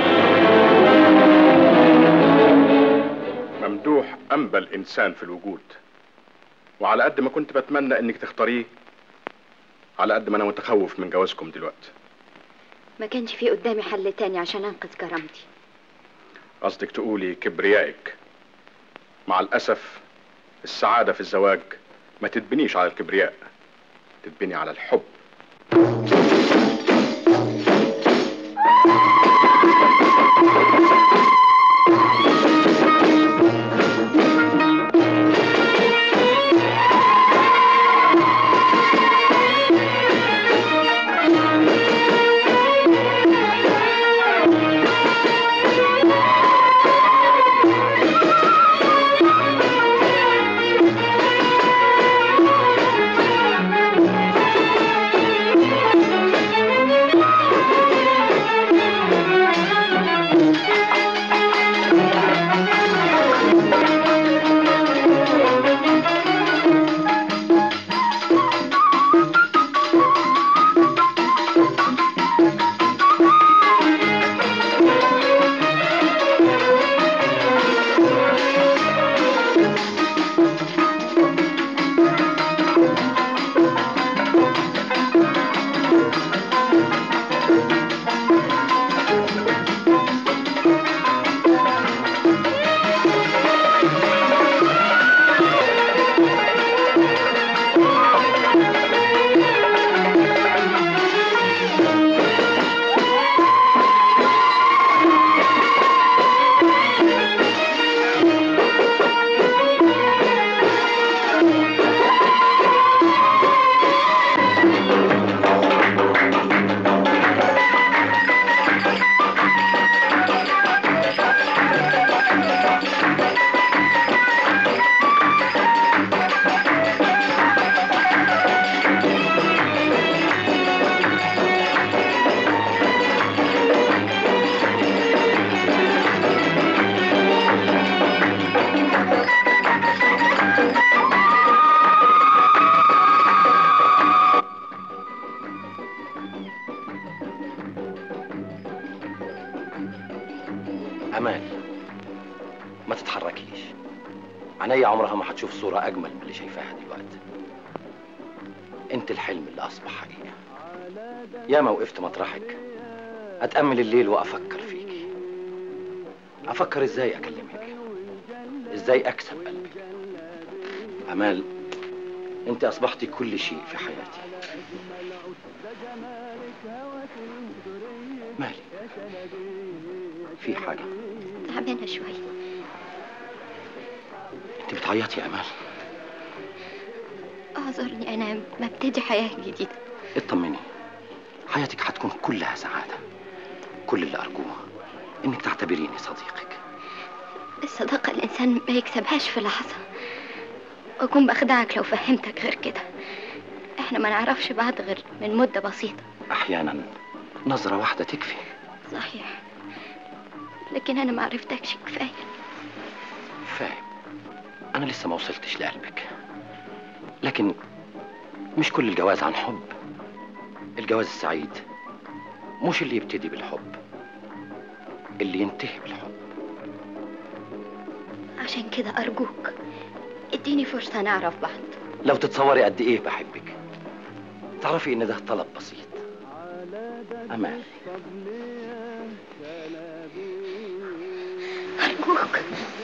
ممدوح انبل انسان في الوجود، وعلى قد ما كنت بتمنى انك تختاريه، على قد ما انا متخوف من جوازكم دلوقتي. ما كانش في قدامي حل تاني عشان انقذ كرامتي. قصدك تقولي كبريائك. مع الاسف السعاده في الزواج ما تتبنيش على الكبرياء، تتبني على الحب. امال ما تتحركيش، عينيا عمرها ما هتشوف صورة أجمل من اللي شايفاها دلوقتي. أنت الحلم اللي أصبح حقيقة. ياما وقفت مطرحك أتأمل الليل وأفكر فيكي، أفكر إزاي أكلمك، إزاي أكسب قلبك. أمال أنت أصبحتي كل شيء في حياتي. مالك؟ في حاجة؟ تعبانة شوية. انت بتعيطي يا امال؟ اعذرني، انا ببتدي حياة جديدة. اطمني، حياتك هتكون كلها سعادة. كل اللي ارجوه انك تعتبريني صديقك. الصداقة الانسان ما يكسبهاش في لحظة، واكون بخدعك لو فهمتك غير كده. احنا ما نعرفش بعض غير من مدة بسيطة. احيانا نظرة واحدة تكفي. صحيح، لكن انا ما عرفتكش كفاية. فاهم، أنا لسه ما وصلتش لقلبك، لكن مش كل الجواز عن حب. الجواز السعيد مش اللي يبتدي بالحب، اللي ينتهي بالحب. عشان كده أرجوك اديني فرصة نعرف بعض. لو تتصوري قد إيه بحبك تعرفي إن ده طلب بسيط. أمال أرجوك.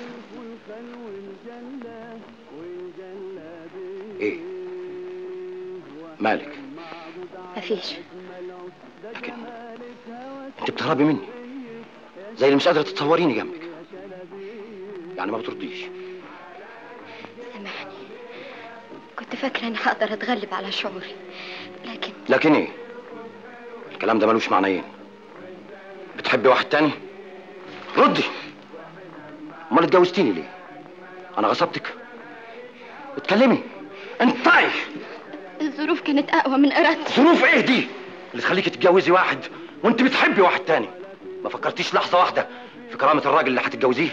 ايه مالك؟ مفيش. لكن انت بتهربي مني زي اللي مش قادره تتصوريني جنبك، يعني ما بترضيش. سامحني، كنت فاكره اني هقدر اتغلب على شعوري، لكن لكن ايه؟ الكلام ده ملوش معنيين. بتحبي واحد تاني؟ ردي. امال اتجوزتيني ليه؟ انا غصبتك؟ اتكلمي، انطقي. الظروف كانت اقوى من ارادتي. ظروف ايه دي اللي تخليكي تتجوزي واحد وانت بتحبي واحد تاني؟ ما فكرتيش لحظه واحده في كرامه الراجل اللي هتتجوزيه؟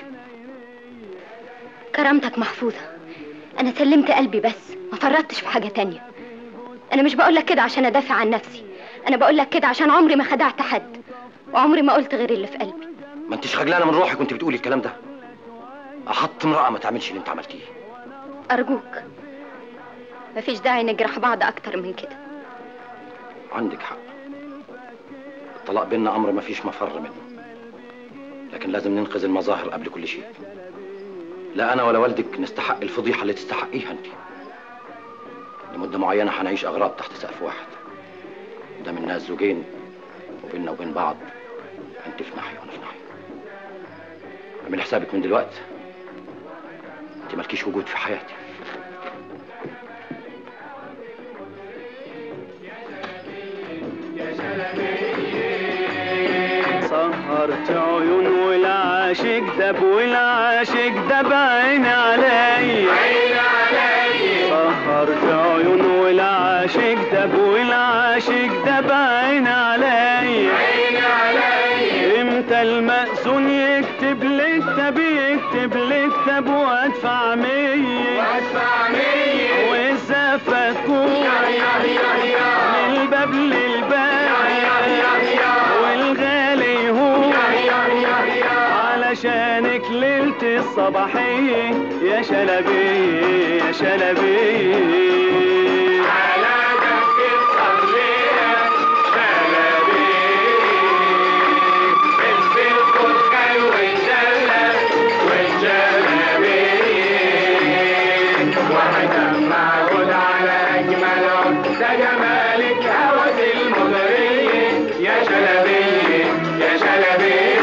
كرامتك محفوظه، انا سلمت قلبي بس ما فرطتش في حاجه تانية. انا مش بقول لك كده عشان ادافع عن نفسي، انا بقول لك كده عشان عمري ما خدعت حد، وعمري ما قلت غير اللي في قلبي. ما انتش خجلانه من روحك وانت بتقولي الكلام ده؟ احط امراه ما تعملش اللي انت عملتيه. ارجوك، مفيش داعي نجرح بعض اكتر من كده. عندك حق، الطلاق بيننا امر ما فيش مفر منه، لكن لازم ننقذ المظاهر قبل كل شيء. لا انا ولا والدك نستحق الفضيحه اللي تستحقيها انت. لمده معينه هنعيش اغراب تحت سقف واحد، قدام الناس زوجين وبيننا وبين بعض انت في ناحيه وانا في ناحيه. اعملي حسابك من دلوقتي انت مالكيش وجود في حياتي. سهرت عيون والعاشق دب والعاشق دب عيني علي عيني علي. سهرت عيون والعاشق دب والعاشق دب عيني علي عيني علي. امتى المأذون يكتب لي كتاب يكتب لي كتاب وادفع مية وادفع مية والزفة تكون من الباب للباب والغالي هو علشانك ليلة الصباحية يا شلبي يا شلبي. على دك تصليها شلبي بنت الكشكل والجلة والجلبي واحدة معقود على أجمل عود ده جمالك هوس المغرية يا شلبي يا شلبي.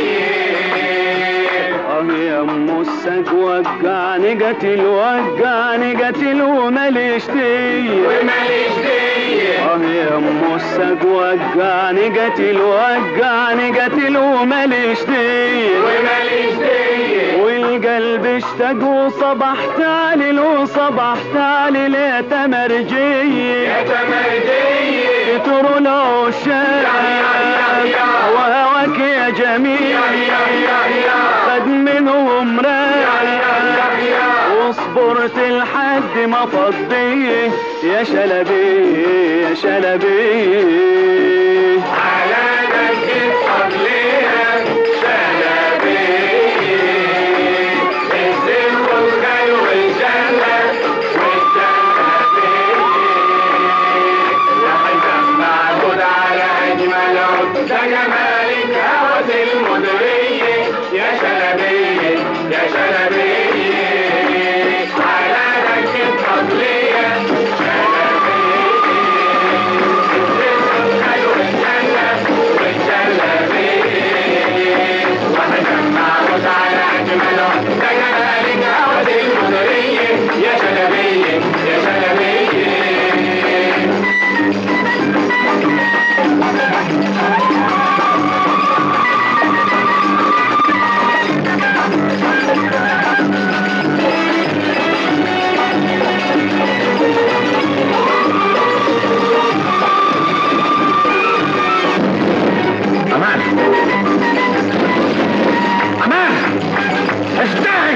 اه يا ام السج وجعني قتل وجعني قتل وماليش دية وماليش دية. اه يا ام السج وجعني قتل وجعني قتل وماليش دية وماليش دية. والقلب اشتاق وصبحت علي وصبحت علي يا تمرجية يا تمرجية. ترو العشاق وهواك يا جميل خد منهم راح وصبرت لحد ما فضيه يا شلبي يا شلبي. على دك تصليها شلبي ده جمالك هوس المدرية يا شلبية يا شلبية على دك الفضلية شلبية حلو الجنة والشلبية وهجمع موت على أجمله ده جمالك هوس المدرية يا شلبية يا شلبية أمان أمان اشتغل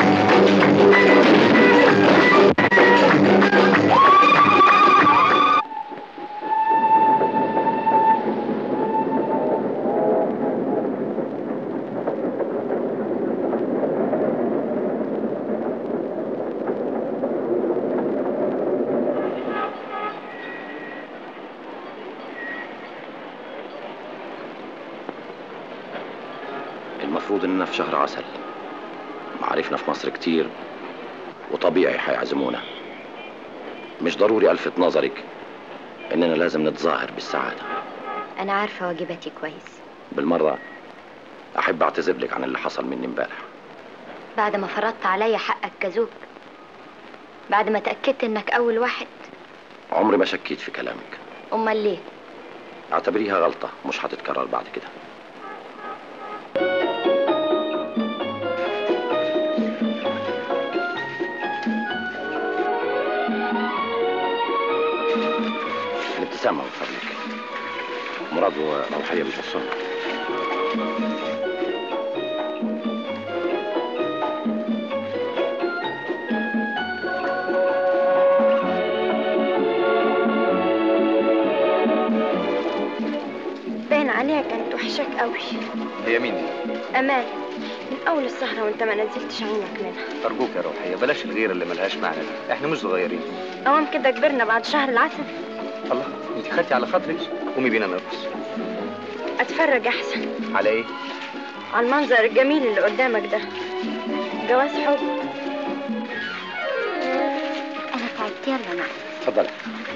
المفروض اننا في شهر عسل، معارفنا في مصر كتير وطبيعي هيعزمونا. مش ضروري الفت نظرك اننا لازم نتظاهر بالسعادة. أنا عارفة واجباتي كويس. بالمرة احب اعتذر لك عن اللي حصل مني امبارح. بعد ما فرضت عليا حقك كزوج، بعد ما تأكدت إنك أول واحد. عمري ما شكيت في كلامك. أمال ليه؟ اعتبريها غلطة مش هتتكرر بعد كده. الابتسامة من فضلك. مراد وروحية بيبصونا. باين عليها كانت وحشاك قوي. هي مين دي؟ أمال، من أول السهرة وأنت ما نزلتش عينك منها. أرجوك يا روحية بلاش الغيرة اللي ملهاش معنى دي، إحنا مش صغيرين. أوام كده كبرنا بعد شهر العسل. الله، أنت خدتي على خاطرك؟ قومي بينا نرقص. أتفرج أحسن. على إيه؟ على المنظر الجميل اللي قدامك ده. جواز حب. أنا تعبت، يلا نعم. اتفضلي.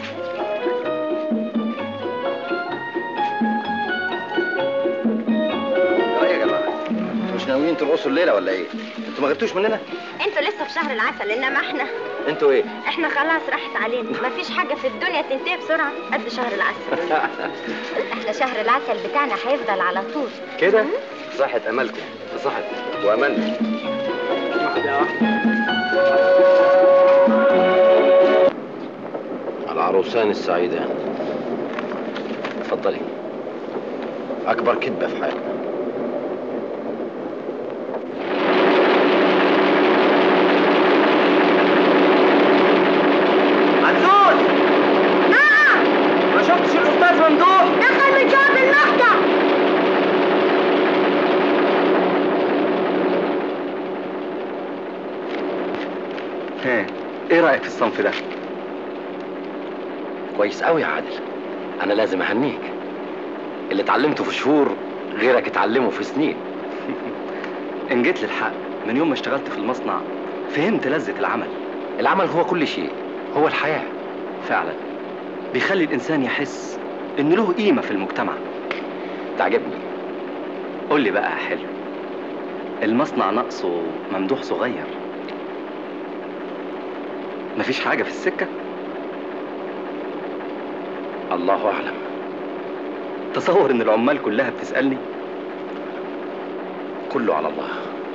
ايه يا جماعة؟ مش ناويين ترقصوا الليلة ولا ايه؟ انتوا ما غبتوش مننا؟ أنتوا لسه في شهر العسل، إنما إحنا انتوا ايه؟ إحنا خلاص راحت علينا، مفيش حاجة في الدنيا تنتهي بسرعة قد شهر العسل. إحنا شهر العسل بتاعنا هيفضل على طول. كده؟ صحة أملكم، صحة وأملنا. العروسان السعيدان. اتفضلي. أكبر كذبة في حياتنا. عزوز! نعم! ما شفتش الأستاذ ممدوح؟ دخل من جواب المكتب. ها، إيه رأيك في الصنف ده؟ كويس قوي يا عادل. أنا لازم أهنيك. اللي اتعلمته في شهور غيرك اتعلمه في سنين. إن جيت للحق، من يوم ما اشتغلت في المصنع فهمت لذة العمل. العمل هو كل شيء، هو الحياة. فعلا بيخلي الإنسان يحس إن له قيمة في المجتمع. تعجبني. قول لي بقى يا حلو، المصنع ناقصه ممدوح صغير، مفيش حاجة في السكة؟ الله أعلم. تصور إن العمال كلها بتسألني. كله على الله.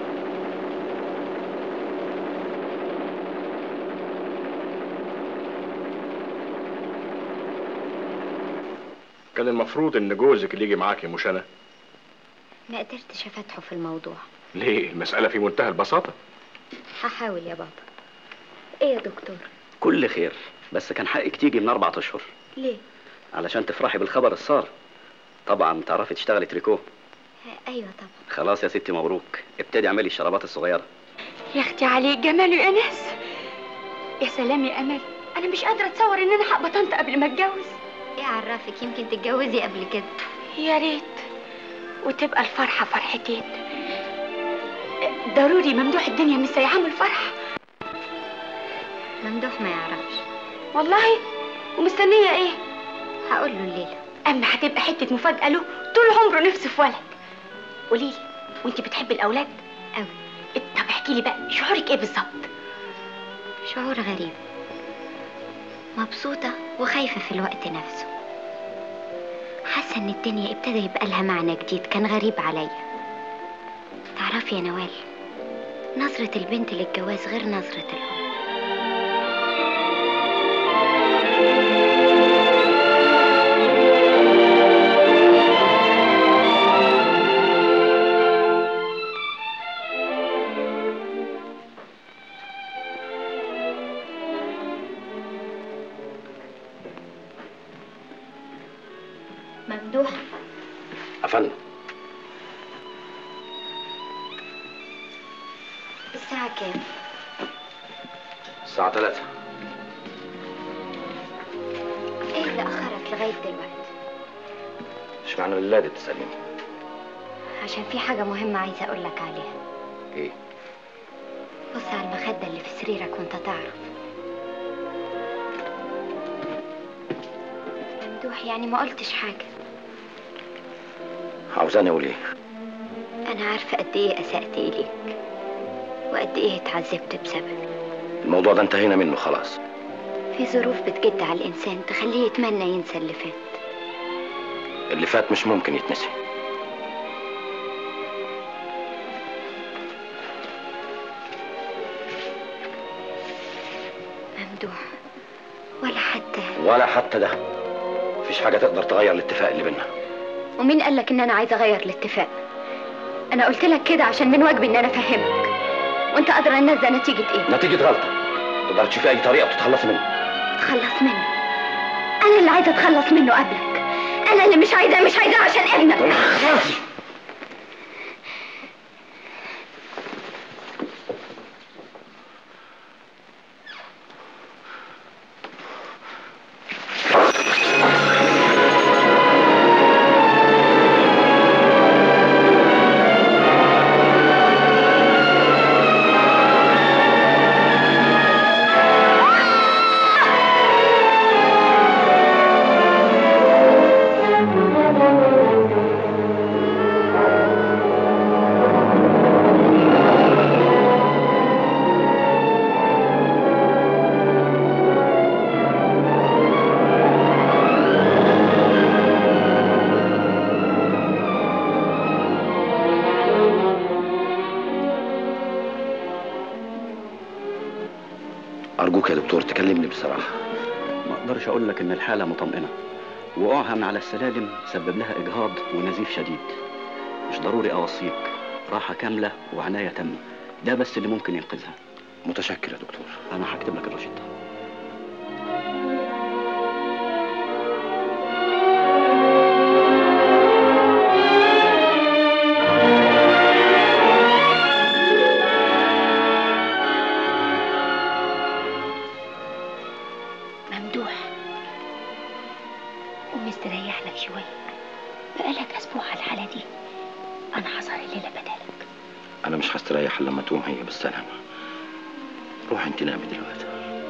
كان المفروض ان جوزك اللي يجي معاك يا مشانة. ما قدرتش افتحه في الموضوع. ليه؟ المسألة في منتهى البساطة. هحاول يا بابا. ايه يا دكتور؟ كل خير، بس كان حقك تيجي من أربعة أشهر. ليه؟ علشان تفرحي بالخبر الصار. طبعا تعرفي تشتغلي تريكو. ايوه طبعا. خلاص يا ستي مبروك، ابتدي اعملي الشرابات الصغيرة. يا اختي عليك جمال يا انس. يا سلام يا امل، انا مش قادره اتصور ان انا هبقى طنط قبل ما اتجوز. ايه عرفك؟ يمكن تتجوزي قبل كده. يا ريت وتبقى الفرحة فرحتين. ضروري ممدوح الدنيا مش سايعة الفرحة. ممدوح ما يعرفش والله. ومستنية ايه؟ هقول له الليلة. اما هتبقى حتة مفاجأة له طول عمره نفسه في ولد. قوليلي، وانت بتحبي الاولاد؟ قوي. طب احكي لي بقى شعورك ايه بالظبط؟ شعور غريب، مبسوطة وخايفة في الوقت نفسه. حاسة ان الدنيا ابتدى يبقى لها معنى جديد كان غريب عليا. تعرفي يا نوال، نظرة البنت للجواز غير نظرة الأم. ممدوح. أفندم. الساعة كام؟ الساعة ثلاثة. ايه اللي أخرك لغاية دلوقتي؟ اشمعنى الليلة دي تسأليني؟ عشان في حاجة مهمة عايزة أقولك عليها. ايه؟ بص على المخدة اللي في سريرك وانت تعرف. ممدوح يعني ما قلتش حاجة. عاوزاني اقول ايه؟ أنا عارفة قد إيه أسأت إليك وقد إيه اتعذبت بسببي. الموضوع ده انتهينا منه خلاص. في ظروف بتجد على الإنسان تخليه يتمنى ينسى اللي فات. اللي فات مش ممكن يتنسي. ممدوح، ولا حتى ولا حتى ده. مفيش حاجة تقدر تغير الاتفاق اللي بينا. ومين قالك ان انا عايزه اغير الاتفاق؟ انا قلت لك كده عشان من واجبي ان انا افهمك، وانت قادر الناس ده نتيجه ايه؟ نتيجة غلطة. تقدر تشوفي أي طريقة بتتخلصي منه. تخلص منه؟ انا اللي عايزه اتخلص منه قبلك. انا اللي مش عايزاه مش عايزاه عشان ابنك. أرجوك يا دكتور تكلمني بصراحة. ما اقدرش اقول لك ان الحالة مطمئنة. وقوعها من على السلالم سبب لها اجهاض ونزيف شديد. مش ضروري اوصيك، راحة كاملة وعناية تامة، ده بس اللي ممكن ينقذها. متشكر يا دكتور. انا هكتب لك الروشتة. مستريح لك شوية، بقالك أسبوع على الحالة دي. أنا هسهر الليلة بدالك. أنا مش هستريح لما تقوم هي بالسلامة. روحي أنت نامي دلوقتي.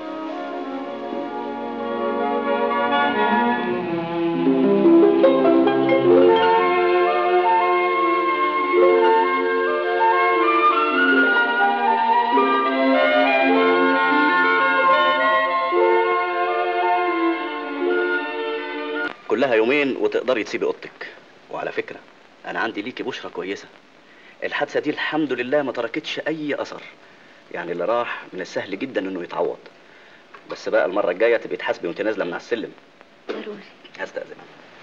كلها يومين وتقدري تسيبي اوضتك. وعلى فكرة انا عندي ليكي بشرة كويسة. الحادثة دي الحمد لله ما تركتش اي اثر، يعني اللي راح من السهل جدا انه يتعوض. بس بقى المرة الجاية تبقي تحاسبي وانت نازلة من على السلم. ضروري. هستأذن.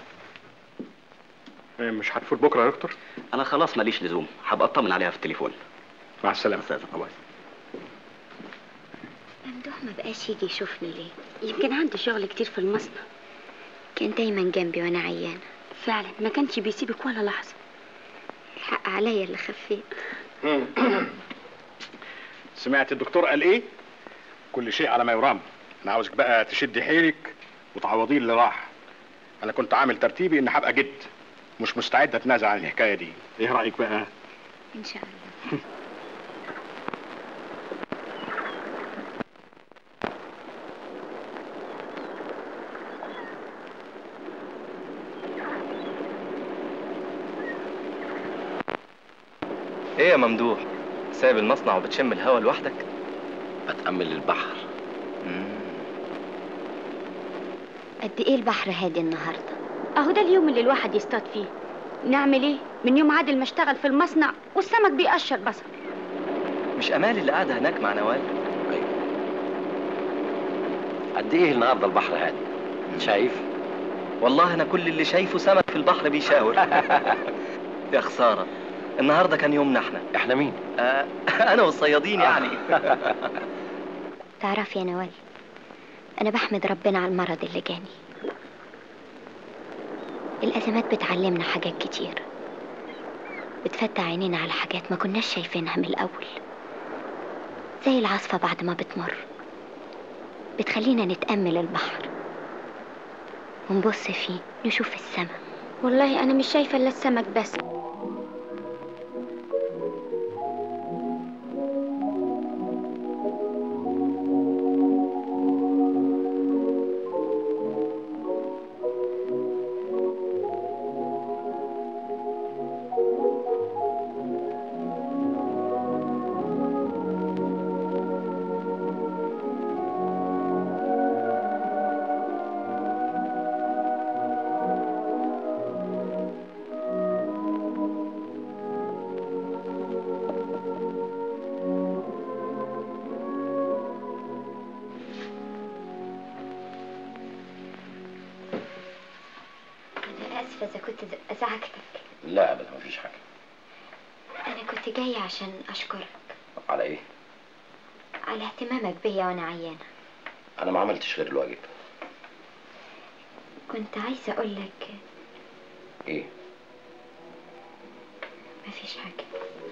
مش هتفوت بكرة يا دكتور؟ انا خلاص ماليش لزوم، هبقى اطمن عليها في التليفون. مع السلامة. استاذن. الله. ممدوح ما بقاش يجي يشوفني ليه؟ يمكن عنده شغل كتير في المصنع. كان دايما جنبي وانا عيانه. فعلا ما كانش بيسيبك ولا لحظه. الحق عليا اللي خفيت. سمعت الدكتور قال ايه؟ كل شيء على ما يرام. انا عاوزك بقى تشدي حيلك وتعوضيه اللي راح. انا كنت عامل ترتيبي ان هبقى جد مش مستعد اتنازل عن الحكايه دي. ايه رايك بقى؟ ان شاء الله. ايه يا ممدوح، سايب المصنع وبتشم الهوا لوحدك؟ بتأمل البحر. قد ايه البحر هادي النهارده. اهو ده اليوم اللي الواحد يصطاد فيه. نعمل ايه؟ من يوم عادل ما اشتغل في المصنع والسمك بيقشر بصر. مش امال اللي قاعده هناك مع نوال؟ ايوه. قد ايه النهارده البحر هادي؟ شايف؟ والله انا كل اللي شايفه سمك في البحر بيشاور. يا خساره، النهارده كان يومنا احنا. احنا مين؟ آه انا والصيادين يعني. تعرف يا نوال، انا بحمد ربنا على المرض اللي جاني. الازمات بتعلمنا حاجات كتير، بتفتح عينينا على حاجات ما كناش شايفينها من الاول، زي العاصفة بعد ما بتمر بتخلينا نتأمل البحر ونبص فيه نشوف السماء. والله انا مش شايفة الا السمك بس. إذا كنت أزعجتك. لا أبدا، مفيش حاجة. أنا كنت جاية عشان أشكرك. على إيه؟ على اهتمامك بيا وأنا عيانة. أنا ما عملتش غير الواجب. كنت عايزة أقول لك. إيه؟ مفيش حاجة.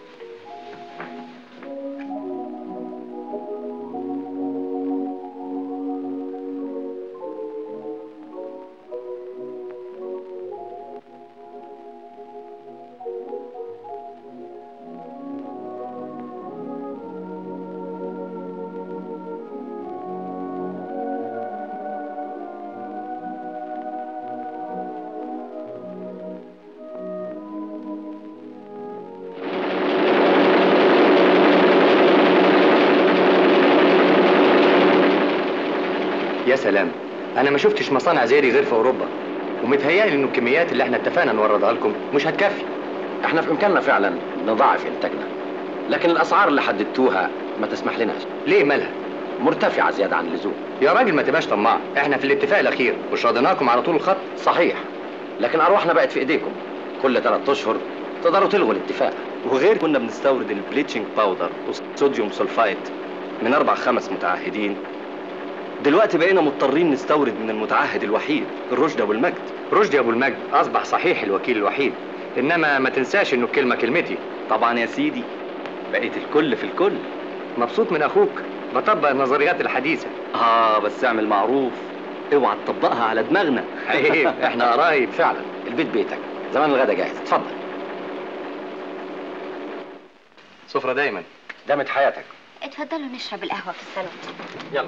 يا سلام، انا ما شفتش مصانع زيري غير في اوروبا، ومتهيألي انه الكميات اللي احنا اتفقنا نوردها لكم مش هتكفي. احنا في امكاننا فعلا نضاعف انتاجنا، لكن الاسعار اللي حددتوها ما تسمح لناش. ليه مالها؟ مرتفعه زياده عن اللزوم. يا راجل ما تبقاش طماع، احنا في الاتفاق الاخير مش راضيناكم على طول الخط. صحيح، لكن ارواحنا بقت في ايديكم. كل ثلاث اشهر تقدروا تلغوا الاتفاق. وغير كنا بنستورد البليتشنج باودر والصوديوم سلفايت من اربع خمس متعهدين، دلوقتي بقينا مضطرين نستورد من المتعهد الوحيد الرشدي ابو المجد. رشدي ابو المجد اصبح صحيح الوكيل الوحيد، انما ما تنساش انه الكلمه كلمتي. طبعا يا سيدي، بقيت الكل في الكل. مبسوط من اخوك، بطبق النظريات الحديثه. اه بس اعمل معروف، اوعى تطبقها على دماغنا. عيب، احنا قرايب فعلا. البيت بيتك، زمان الغدا جاهز، اتفضل. سفره دايما دامت حياتك. اتفضلوا نشرب القهوة في الصالون. يلا.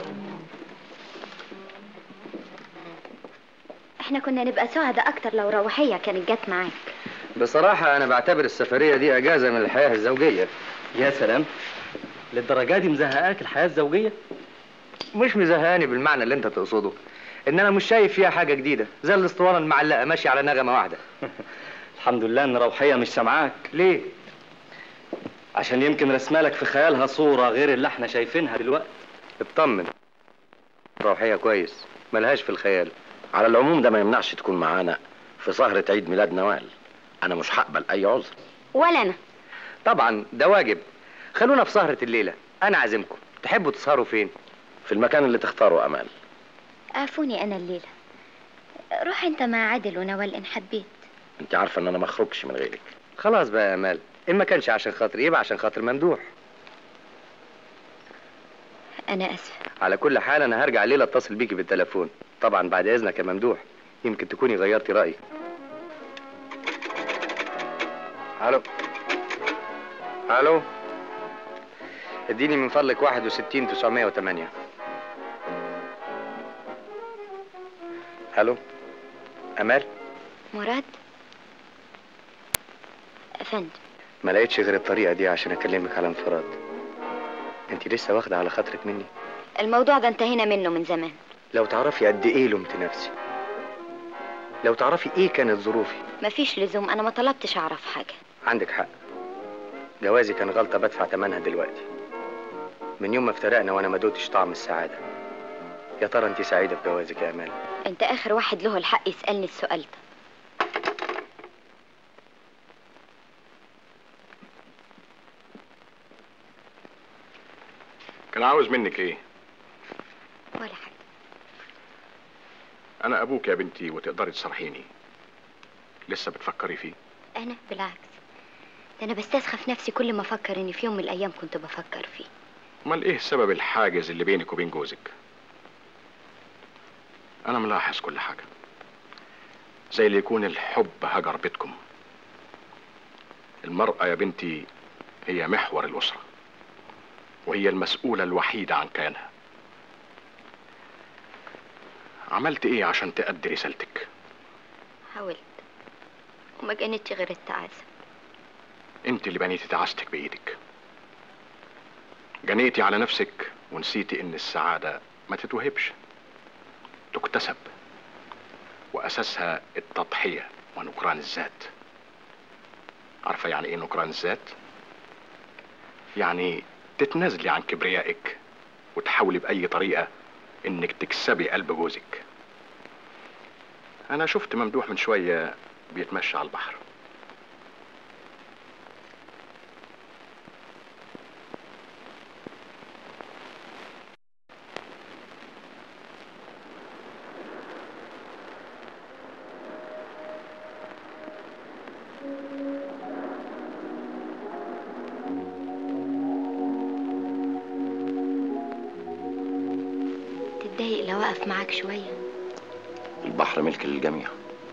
احنا كنا نبقى سعداء اكتر لو روحية كانت جت معاك. بصراحه انا بعتبر السفريه دي اجازه من الحياه الزوجيه. يا سلام، للدرجه دي مزهقاك الحياه الزوجيه؟ مش مزهقاني بالمعنى اللي انت تقصده، ان انا مش شايف فيها حاجه جديده، زي الاسطوانه المعلقه ماشيه على نغمه واحده. الحمد لله ان روحيه مش سامعاك. ليه؟ عشان يمكن رسمالك في خيالها صوره غير اللي احنا شايفينها دلوقتي. اطمن، روحيه كويس، ملهاش في الخيال. على العموم ده ما يمنعش تكون معانا في سهرة عيد ميلاد نوال. أنا مش هقبل أي عذر. ولا أنا. طبعا ده واجب. خلونا في سهرة الليلة، أنا عازمكم. تحبوا تسهروا فين؟ في المكان اللي تختاره أمال. عافوني أنا الليلة. روح أنت مع عادل ونوال إن حبيت. أنت عارفة إن أنا ما أخرجش من غيرك. خلاص بقى يا أمال، إن ما كانش عشان خاطري يبقى عشان خاطر ممدوح. أنا آسفة. على كل حال أنا هرجع الليلة أتصل بيكي بالتليفون، طبعا بعد إذنك يا ممدوح، يمكن تكوني غيرتي رأيك. الو الو اديني من فضلك واحد وستين تسعمية وتمانية. الو امال؟ مراد افندم. ما لقيتش غير الطريقه دي عشان اكلمك على انفراد. انت لسه واخده على خاطرك مني؟ الموضوع ده انتهينا منه من زمان. لو تعرفي قد ايه لومت نفسي، لو تعرفي ايه كانت ظروفي. مفيش لزوم، انا ما طلبتش اعرف حاجه. عندك حق، جوازي كان غلطه بدفع ثمنها دلوقتي. من يوم ما افترقنا وانا ما دوتش طعم السعاده. يا ترى انت سعيده بجوازك يا امال؟ انت اخر واحد له الحق يسالني السؤال ده. كان عاوز منك ايه؟ ولا حاجه. انا ابوك يا بنتي وتقدري تصرحيني. لسه بتفكري فيه؟ انا بالعكس، ده انا بستسخف نفسي كل ما افكر اني في يوم من الايام كنت بفكر فيه. امال ايه سبب الحاجز اللي بينك وبين جوزك؟ انا ملاحظ كل حاجه، زي اللي يكون الحب هجر بيتكم. المرأة يا بنتي هي محور الأسرة، وهي المسؤولة الوحيدة عن كيانها. عملت ايه عشان تأدي رسالتك؟ حاولت وما كانتش غير التعاسة. انت اللي بنيتي تعاستك بإيدك، جنيتي على نفسك ونسيتي ان السعادة ما تتوهبش، تكتسب، وأساسها التضحية ونكران الذات. عارفة يعني ايه نكران الذات؟ يعني تتنازلي عن كبريائك وتحاولي بأي طريقة انك تكسبي قلب جوزك. انا شفت ممدوح من شوية بيتمشى على البحر. تتضايق لو اقف معاك شويه؟ البحر ملك للجميع.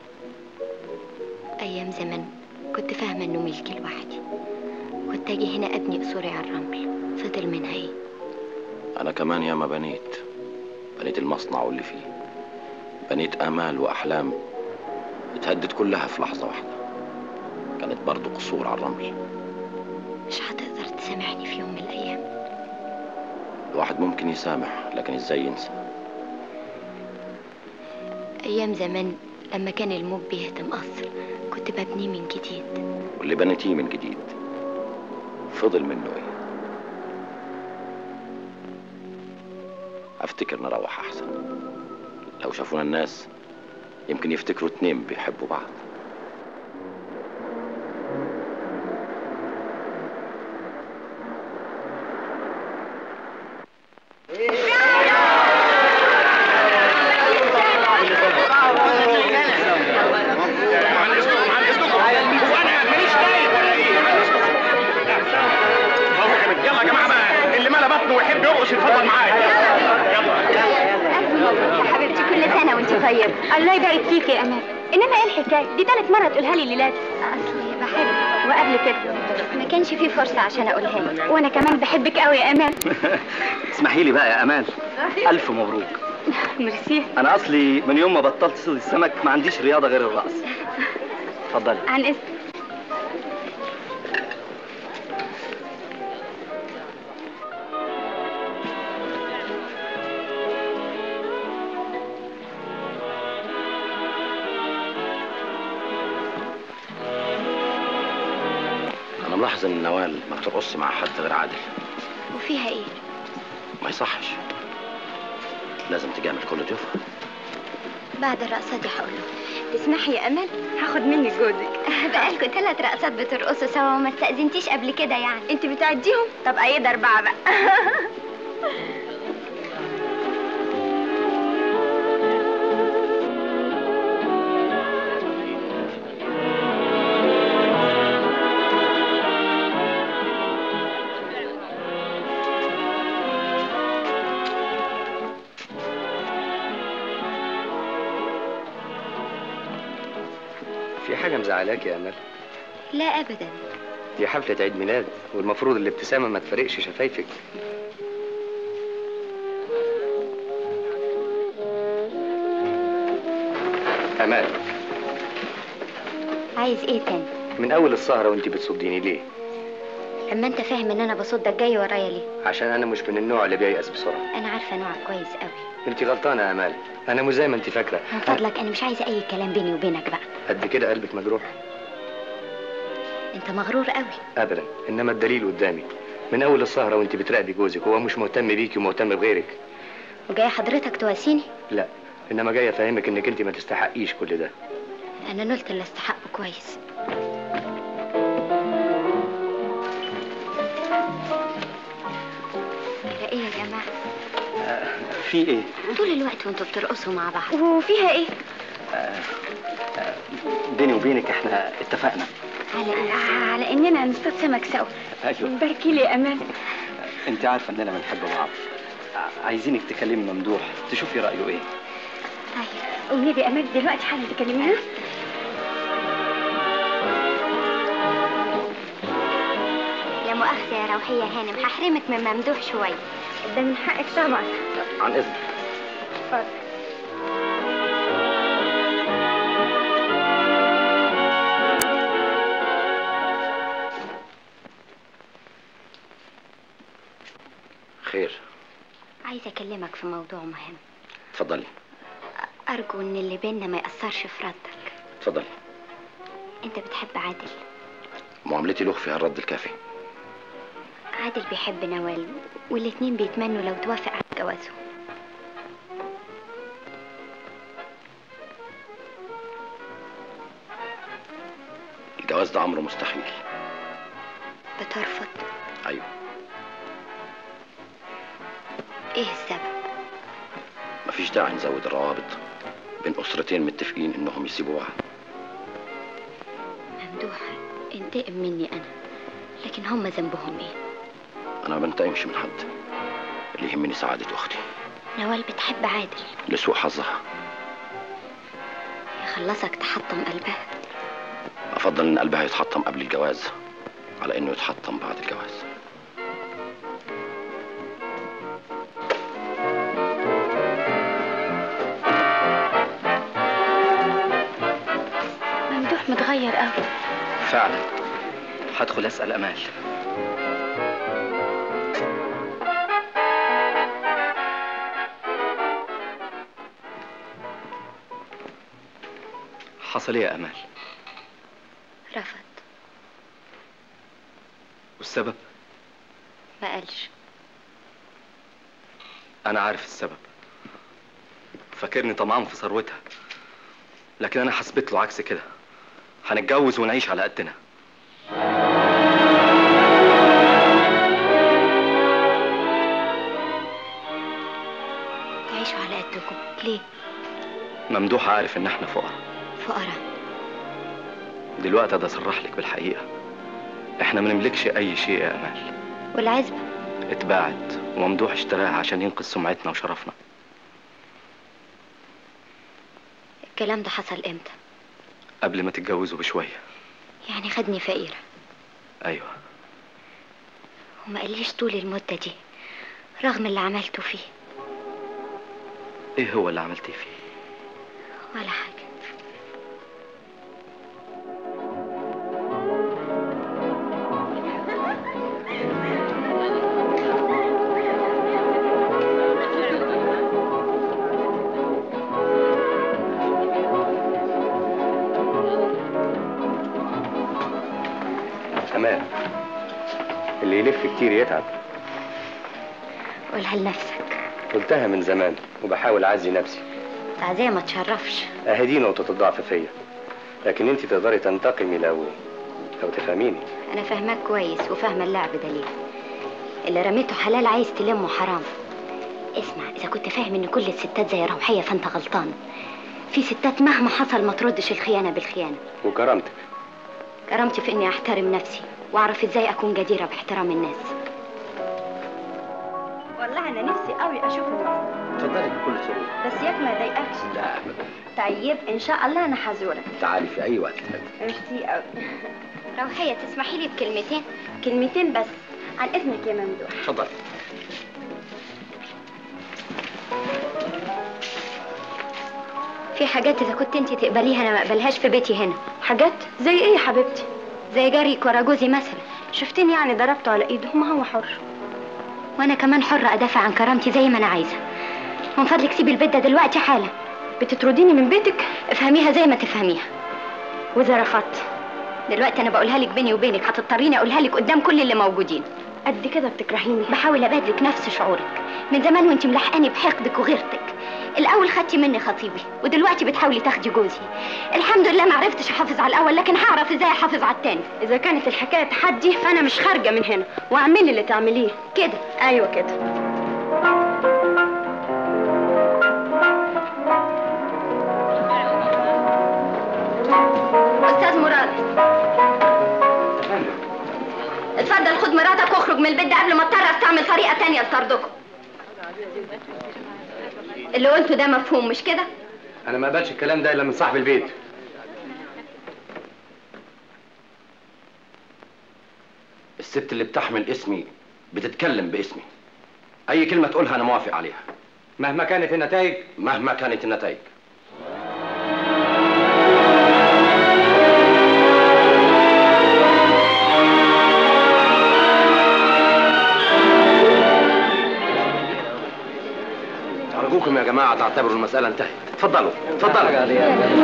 ايام زمان كنت فاهمه انه ملكي لوحدي، كنت اجي هنا ابني قصوري على الرمل. فضل منها ايه؟ انا كمان ياما بنيت بنيت المصنع واللي فيه، بنيت امال واحلام اتهدت كلها في لحظه واحده. كانت برضو قصور على الرمل. مش هتقدر تسامحني في يوم من الايام؟ الواحد ممكن يسامح، لكن ازاي ينسى؟ ايام زمان لما كان الموج بيهدم قصر كنت ببنيه من جديد. واللي بنيتيه من جديد فضل منه ايه؟ افتكر نروح احسن. لو شافونا الناس يمكن يفتكروا اتنين بيحبوا بعض. ويحب يرقص يتفضل معايا. يا حبيبتي كل سنه وانت طيبه. الله يبارك فيك يا امال. انما ايه الحكايه دي؟ ثالث مره تقولها لي الليله دي. اصلي بحبك، وقبل كده ما كانش في فرصه عشان اقولها لك. وانا كمان بحبك قوي يا امال. اسمحي لي بقى يا امال، الف مبروك. ميرسي. انا اصلي من يوم ما بطلت صيد السمك ما عنديش رياضه غير الرقص. اتفضلي. عن اذنك. ملاحظ ان نوال ما بترقصش مع حد غير عادل. وفيها ايه؟ ما يصحش، لازم تجامل كل ضيوفها. بعد الرقصه دي هقول له. تسمحي يا امل هاخد منك جوزك. بقالكوا ثلاث رقصات بترقصوا سوا وما استأذنتيش قبل كده يعني. انت بتعديهم؟ طب ايد اربعه بقى. في حاجة مزعلاك يا أمل؟ لا ابدا. دي حفلة عيد ميلاد والمفروض الابتسامة ما تفرقش شفايفك. أمال، عايز ايه تاني؟ من أول السهرة وأنت بتصديني ليه؟ اما انت فاهم ان انا بصدك جاي ورايا ليه؟ عشان أنا مش من النوع اللي بييأس بسرعة. انا عارفه نوعك كويس قوي. أنت غلطانة يا أمال، أنا مش زي ما أنت فاكرة. من فضلك انا مش عايزه اي كلام بيني وبينك بقى. قد كده قلبك مجروح؟ انت مغرور قوي. أبدا، إنما الدليل قدامي. من أول السهرة وأنت بتراقبي جوزك وهو مش مهتم بيكي ومهتم بغيرك. وجاي حضرتك تواسيني؟ لا، إنما جاي أفهمك إنك أنت ما تستحقيش كل ده. انا نلت اللي استحقه كويس. ايه يا جماعه؟ آه في ايه؟ طول الوقت وانتوا بترقصوا مع بعض. وفيها ايه؟ آه آه بيني وبينك احنا اتفقنا على ايه؟ على اننا هنصطاد سمك سوا. ايوه. باركي لي يا امان. انت عارفه اننا بنحب بعض. عايزينك تكلمي ممدوح تشوفي رايه ايه. ايوه والنبي امان دلوقتي حالا تكلميها. لا مؤاخذه يا روحيه هانم، هحرمك من ممدوح شويه. ده من حقك طبعا. عن إذنك. اتفضل. خير؟ عايزه اكلمك في موضوع مهم. اتفضلي. ارجو ان اللي بيننا ما ياثرش في ردك. اتفضلي. انت بتحب عادل؟ معاملتي له فيها الرد الكافي. عادل بيحب نوال والاتنين بيتمنوا لو توافق على جوازه. الجواز ده امر مستحيل. بترفض؟ ايوه. ايه السبب؟ مفيش داعي نزود الروابط بين اسرتين متفقين انهم يسيبوا بعض. ممدوح انتقم مني انا، لكن هم ذنبهم ايه؟ انا ما بنتقمش من حد، اللي يهمني سعادة اختي. نوال بتحب عادل لسوء حظها. يخلصك تحطم قلبها. افضل ان قلبها يتحطم قبل الجواز على انه يتحطم بعد الجواز. ممدوح متغير قوي. فعلا. هدخل اسال امال. حصل ايه يا امال؟ رفض. والسبب؟ ما قالش. أنا عارف السبب. فاكرني طمعان في ثروتها، لكن أنا حسبت له عكس كده. هنتجوز ونعيش على قدنا. تعيشوا على قدكم ليه؟ ممدوح عارف إن إحنا فقراء. فقراء؟ دلوقتي ده صرح لك بالحقيقة. إحنا ما نملكش أي شيء يا أمال. والعزبة؟ اتباعت وممدوح اشتراها عشان ينقذ سمعتنا وشرفنا. الكلام ده حصل امتى؟ قبل ما تتجوزوا بشوية. يعني خدني فقيرة؟ أيوة. وما قاليش طول المدة دي رغم اللي عملته فيه؟ إيه هو اللي عملتيه فيه؟ ولا حاجة. أمان، اللي يلف كتير يتعب. قولها لنفسك. قلتها من زمان وبحاول أعزي نفسي. تعزية ما تشرفش. أهدي نقطة الضعف فيا، لكن أنت تقدري تنتقمي لو لو تفهميني. أنا فاهماك كويس وفاهمة اللعب ده ليه. اللي رميته حلال عايز تلمه حرام. اسمع، إذا كنت فاهم إن كل الستات زي روحية فأنت غلطان. في ستات مهما حصل ما تردش الخيانة بالخيانة. وكرامتك؟ كرامتي في إني أحترم نفسي وأعرف إزاي أكون جديرة باحترام الناس. والله أنا نفسي قوي أشوف الناس. اتفضلي بكل سرور. بس ياك ما يضايقكش. لا ابدا. طيب إن شاء الله أنا هزورك. تعالي في اي وقت. ميرسي قوي. روحية تسمحي لي بكلمتين؟ كلمتين بس، عن اذنك يا ممدوح. اتفضل. في حاجات اذا كنت انت تقبليها انا ما اقبلهاش في بيتي هنا. حاجات زي ايه يا حبيبتي؟ زي جريك ورا جوزي مثلا. شفتني يعني ضربته على ايده؟ ما هو حر، وانا كمان حرة ادافع عن كرامتي زي ما انا عايزة. من فضلك سيبي البيت ده دلوقتي حالا. بتطرديني من بيتك؟ افهميها زي ما تفهميها. واذا رفضت دلوقتي انا بقولها لك بيني وبينك، هتضطريني اقولها لك قدام كل اللي موجودين. قد كده بتكرهيني؟ بحاول ابادلك نفس شعورك من زمان وانت ملحقاني بحقدك وغيرتك. الاول خدتي مني خطيبي ودلوقتي بتحاولي تاخدي جوزي. الحمد لله ما عرفتش احافظ على الاول، لكن هعرف ازاي احافظ على التاني. اذا كانت الحكايه تحدي فانا مش خارجه من هنا، واعملي اللي تعمليه كده. ايوه كده. استاذ مراد، اتفضل خد مراتك واخرج من البيت ده قبل ما اضطر استعمل طريقه تانية لطردكم. اللي قلته ده مفهوم مش كده؟ انا ما اقبلش الكلام ده الا من صاحب البيت. الست اللي بتحمل اسمي بتتكلم باسمي. اي كلمه تقولها انا موافق عليها مهما كانت النتائج. مهما كانت النتائج. أرجوكم يا جماعة تعتبروا المسألة انتهت. اتفضلوا اتفضلوا.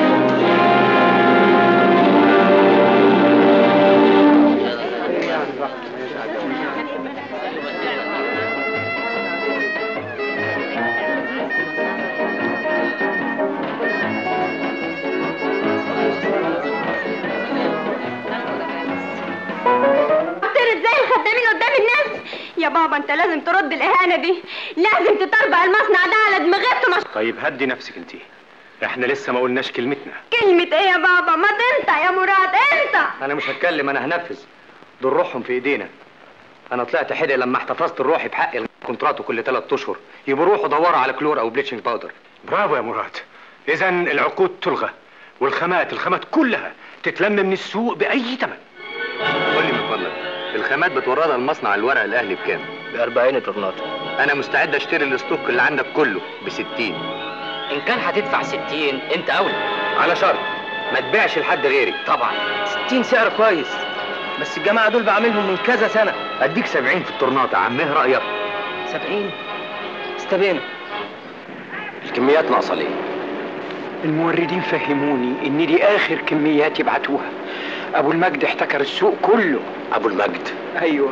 يا بابا انت لازم ترد الاهانه دي، لازم تطربق المصنع ده على دماغته. مش طيب هدي نفسك انت، احنا لسه ما قلناش كلمتنا. كلمه ايه يا بابا؟ ما انت يا مراد انت. انا مش هتكلم، انا هنفذ. دول روحهم في ايدينا. انا طلعت حدق لما احتفظت الروحي بحق الكونتراتو كل ثلاث اشهر. يبقوا روحوا دوروا على كلور او بليتشنج باودر. برافو يا مراد. اذا العقود تلغى والخامات الخامات كلها تتلم من السوق باي ثمن. قول لي من فضلك، الخامات بتوردها المصنع الورق الاهلي بكام؟ ب أربعين طرنات. انا مستعد اشتري الاستوك اللي عندك كله ب ستين. ان كان هتدفع ستين انت اولى، على شرط ما تبيعش لحد غيري. طبعا. ستين سعر كويس، بس الجماعه دول بعملهم من كذا سنه. اديك سبعين في الطرنات يا عم، ايه رايك؟ سبعين استبينا. الكميات ناقصه ليه؟ الموردين فهموني ان دي اخر كميات يبعتوها. ابو المجد احتكر السوق كله. ابو المجد؟ ايوه.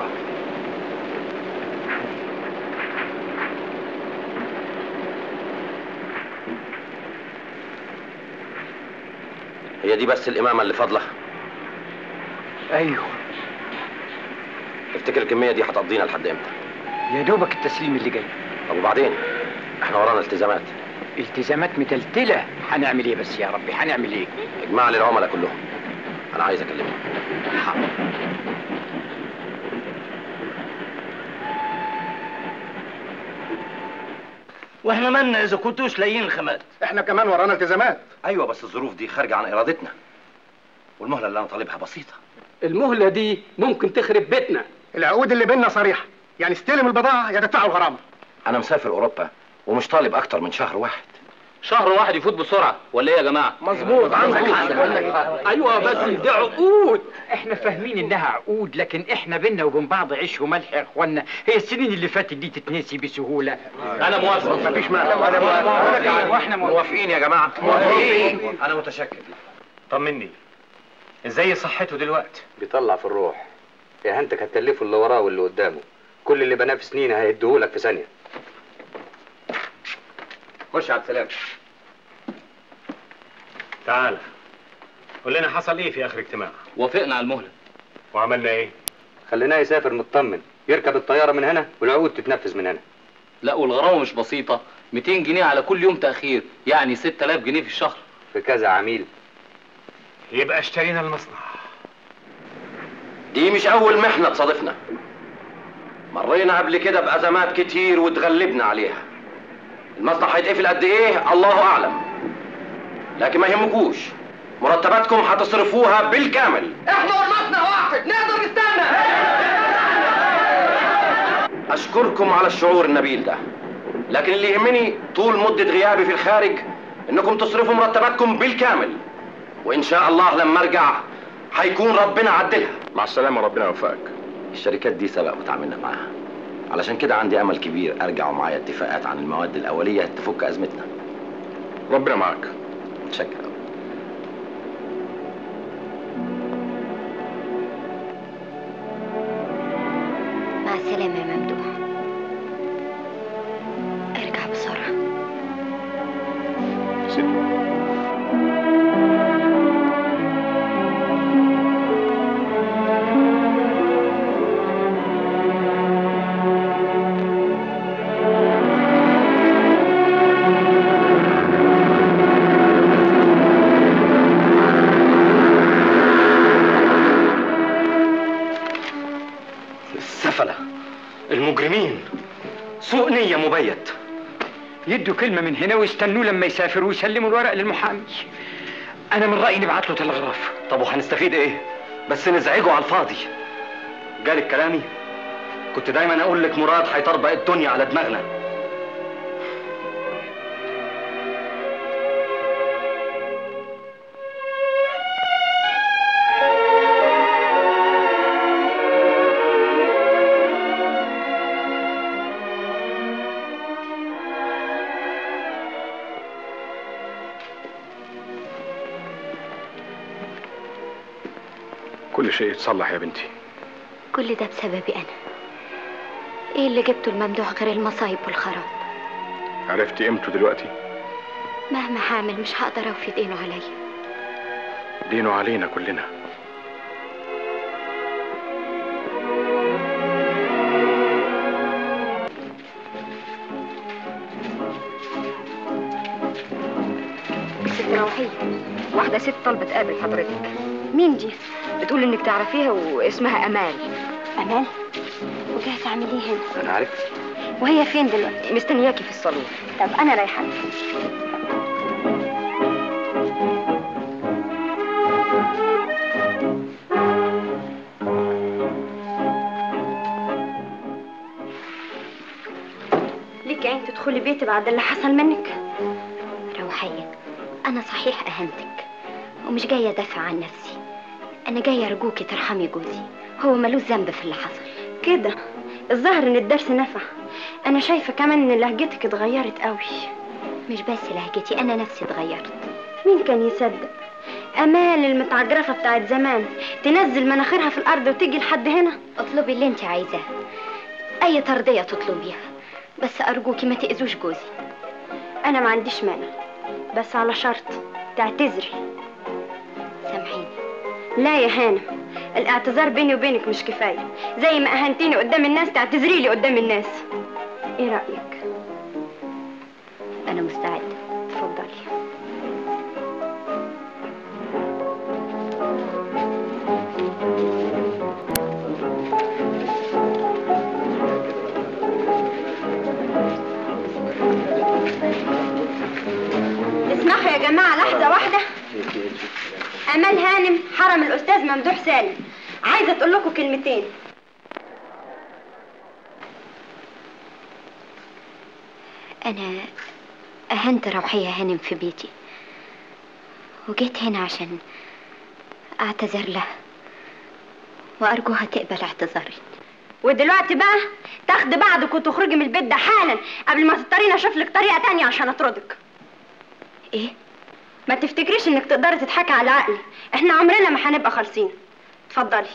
هي دي بس الامامه اللي فاضله؟ ايوه. تفتكر الكميه دي هتقضينا لحد امتى؟ يا دوبك التسليم اللي جاي. طب وبعدين؟ احنا ورانا التزامات. التزامات متلتله. هنعمل ايه بس يا ربي؟ هنعمل ايه؟ اجمع لي العملاء كلهم، انا عايز اكلمهم. حاضر. واحنا مالنا اذا كنتوش لاقيين الخامات؟ احنا كمان ورانا التزامات. ايوه بس الظروف دي خارجه عن ارادتنا، والمهله اللي انا طالبها بسيطه. المهله دي ممكن تخرب بيتنا. العقود اللي بيننا صريحه، يعني استلم البضاعه يا تدفعوا الغرامه. انا مسافر اوروبا ومش طالب اكتر من شهر واحد. شهر واحد يفوت بسرعه ولا ايه يا جماعه؟ مظبوط. ايوه بس دي عقود. احنا فاهمين انها عقود، لكن احنا بينا وبين بعض عيش وملح يا اخوانا. هي السنين اللي فاتت دي تتنسي بسهوله. انا موافق. مفيش مانع. انا موافق. واحنا موافقين يا جماعه. موافقين. انا متشكر. طمني، ازاي صحته دلوقتي؟ بيطلع في الروح. يا هنتك هتكلفه اللي وراه واللي قدامه. كل اللي بناه في سنين هيديهولك في ثانيه. خش على السلام. تعال قول لنا حصل ايه في اخر اجتماع؟ وافقنا على المهله. وعملنا ايه؟ خليناه يسافر مطمن، يركب الطياره من هنا والعقود تتنفذ من هنا. لا والغرامه مش بسيطه، مئتين جنيه على كل يوم تاخير، يعني ستة آلاف جنيه في الشهر. في كذا عميل. يبقى اشترينا المصنع. دي مش اول محنه تصادفنا، مرينا قبل كده بازمات كتير واتغلبنا عليها. المصنع هيتقفل قد ايه الله اعلم، لكن ما يهمكوش، مرتباتكم هتصرفوها بالكامل. احنا ورمتنا واحد نقدر نستنى. اشكركم على الشعور النبيل ده، لكن اللي يهمني طول مدة غيابي في الخارج انكم تصرفوا مرتباتكم بالكامل، وان شاء الله لما ارجع هيكون ربنا عدلها. مع السلامة، ربنا يوفقك. الشركات دي سبق وتعاملنا معاها، علشان كده عندي امل كبير ارجع ومعايا اتفاقات عن المواد الاولية تفك ازمتنا. ربنا معاك. متشكر. مع السلامة يا ممدوح، ارجع بسرعة. السفلة، المجرمين، سوء نية مبيت. يدوا كلمة من هنا ويستنوه لما يسافروا ويسلموا الورق للمحامي. أنا من رأيي نبعت له تلغراف. طب وهنستفيد إيه؟ بس نزعجه على الفاضي. جالك كلامي؟ كنت دايما أقول لك مراد هيطربق الدنيا على دماغنا. كل شيء يتصلح يا بنتي. كل ده بسببي أنا. إيه اللي جبته الممدوح غير المصايب والخراب؟ عرفتي قيمته دلوقتي؟ مهما هعمل مش هقدر أوفي دينه عليا. دينه علينا كلنا. ست روحية، واحدة ست طلبت تقابل حضرتك. مين دي؟ بتقول انك تعرفيها واسمها امال. امال؟ وجايه تعملي ايه هنا؟ انا عارف. وهي فين دلوقتي؟ مستنياكي في الصالون. طب انا رايحه. ليك عين تدخلي بيتي بعد اللي حصل منك؟ روحية، أنا صحيح أهنتك ومش جاية أدافع عن نفسي، أنا جاية أرجوكي ترحمي جوزي، هو ملوش ذنب في اللي حصل. كده الظاهر إن الدرس نفع. أنا شايفة كمان إن لهجتك اتغيرت قوي. مش بس لهجتي، أنا نفسي اتغيرت. مين كان يصدق؟ أمال المتعجرفة بتاعت زمان تنزل مناخيرها في الأرض وتيجي لحد هنا؟ اطلبي اللي انت عايزاه، أي ترضية تطلبيها، بس أرجوكي ما تأذوش جوزي. أنا ما عنديش مانع، بس على شرط تعتذري. سامحيني. لا يا هانم، الاعتذار بيني وبينك مش كفاية. زي ما أهنتيني قدام الناس تعتذري لي قدام الناس. إيه رأيك؟ أنا مستعدة. اتفضلي. اسمحوا يا جماعة لحظة واحدة. أمال هانم حرم الأستاذ ممدوح سالم، عايزة تقول لكم كلمتين. أنا أهنت روحية هانم في بيتي وجيت هنا عشان أعتذر لها وأرجوها تقبل اعتذاري. ودلوقتي بقى تاخدي بعضك وتخرجي من البيت ده حالا قبل ما تضطريني أشوف لك طريقة تانية عشان أطردك. إيه؟ ما تفتكريش إنك تقدري تضحكي على عقلي، إحنا عمرنا ما هنبقى خالصين. اتفضلي.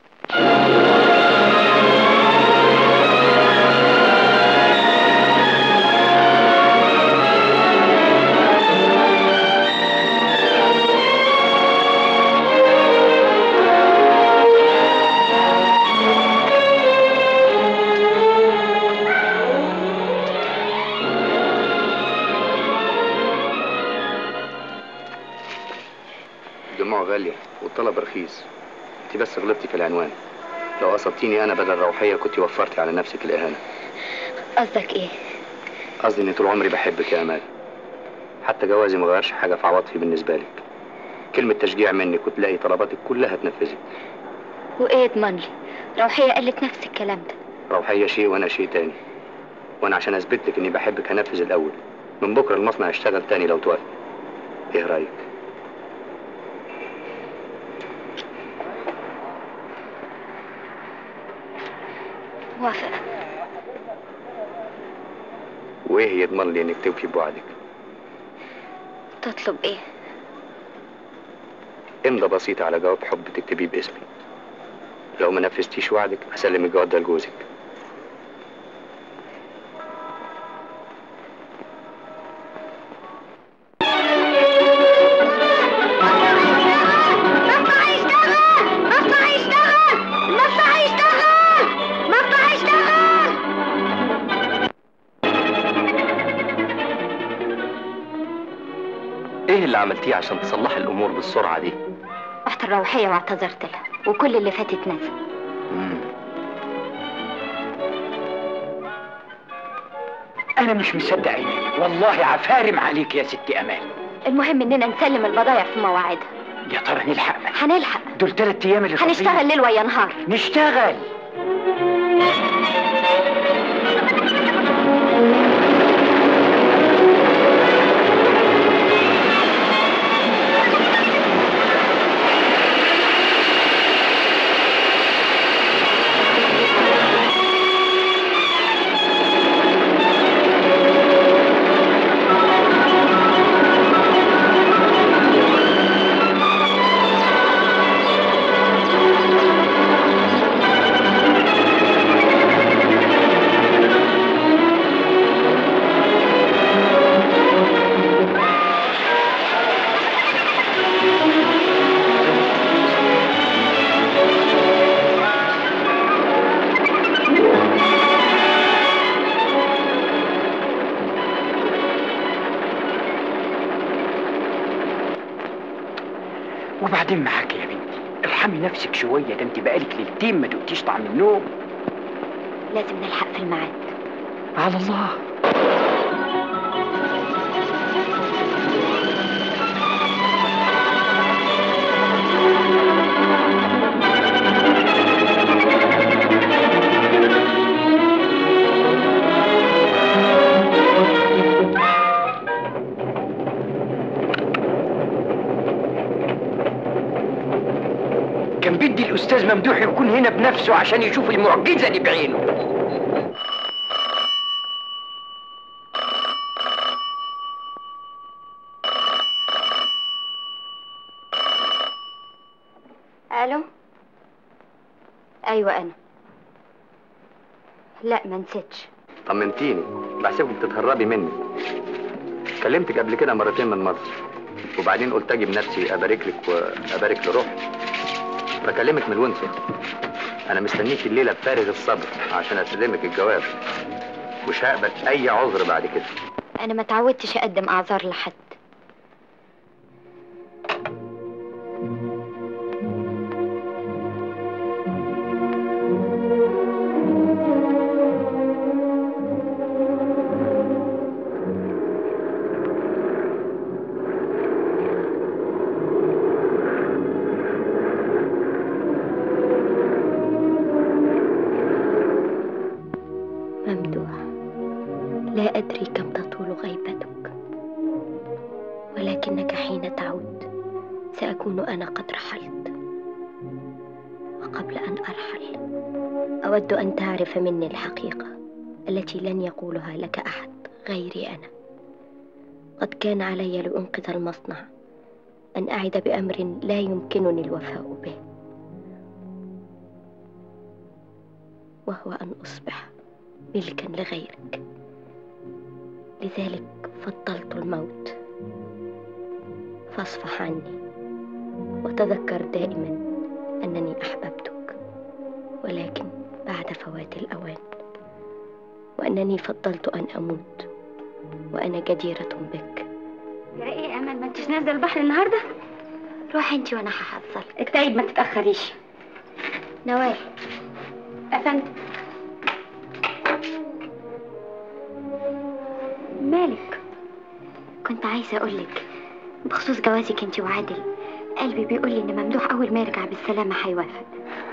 دموع غالية والطلب رخيص. انت بس غلطتي في العنوان. لو قصدتيني انا بدل روحية كنت وفرتي على نفسك الاهانة. قصدك ايه؟ قصدي اني طول عمري بحبك يا امال. حتى جوازي ما غيرش حاجة في عواطفي بالنسبة لك. كلمة تشجيع منك وتلاقي طلباتك كلها اتنفذت. وايه يضمن لي؟ روحية قالت نفس الكلام ده. روحية شيء وانا شيء تاني، وانا عشان اثبت لك اني بحبك هنفذ الاول. من بكره المصنع يشتغل تاني لو توافق. ايه رايك؟ موافقة. وايه يضمن لي انك توفي بوعدك؟ تطلب ايه؟ امضى بسيطة على جواب حب تكتبيه باسمي. لو ما نفذتيش وعدك هسلم الجواب ده لجوزك. ايه اللي عملتيه عشان تصلحي الامور بالسرعه دي؟ رحت الروحية واعتذرت لها وكل اللي فات اتنسى. مم. انا مش مصدق عيني، والله عفارم عليك يا ستي امال. المهم اننا نسلم البضايع في مواعيدها. يا ترى نلحق؟ هنلحق. دول ثلاث ايام اللي هنشتغل ليل ويا نهار. نشتغل. وبعدين معاك يا بنتي، ارحمي نفسك شويه، ده انت بقالك ليلتين ما دقتيش طعم النوم. لازم نلحق في الميعاد. على الله. كان بدي الأستاذ ممدوح يكون هنا بنفسه عشان يشوف المعجزة دي بعينه. ألو؟ أيوة أنا. لا ما نسيتش. طمنتيني، بحسبك بتتهربي مني. كلمتك قبل كده مرتين من مصر، وبعدين قلت اجي بنفسي ابارك لك وابارك لروحي. بكلمك من الونسور. انا مستنيك الليله بفارغ الصبر عشان اسلمك الجواب، مش هقبل اي عذر بعد كده. أنا ما تعودتش أقدم أعذار لحد. ممدوح، لا أدري كم تطول غيبتك، ولكنك حين تعود سأكون أنا قد رحلت. وقبل أن أرحل أود أن تعرف مني الحقيقة التي لن يقولها لك أحد غيري أنا. قد كان علي لأنقذ المصنع أن أعد بأمر لا يمكنني الوفاء به، وهو أن أصبح ملكا لغيرك. لذلك فضلت الموت. فاصفح عني وتذكر دائما أنني أحببتك، ولكن بعد فوات الأوان، وأنني فضلت أن أموت وأنا جديرة بك. يا ايه يا امل، ما انتش نازله البحر النهارده؟ روحي انتي وانا هحصلك. اكتئب، ما تتاخريش. نوال. افندم. مالك؟ كنت عايزة أقولك بخصوص جوازك انتي وعادل، قلبي بيقول لي ان ممدوح اول ما يرجع بالسلامه هيوافق.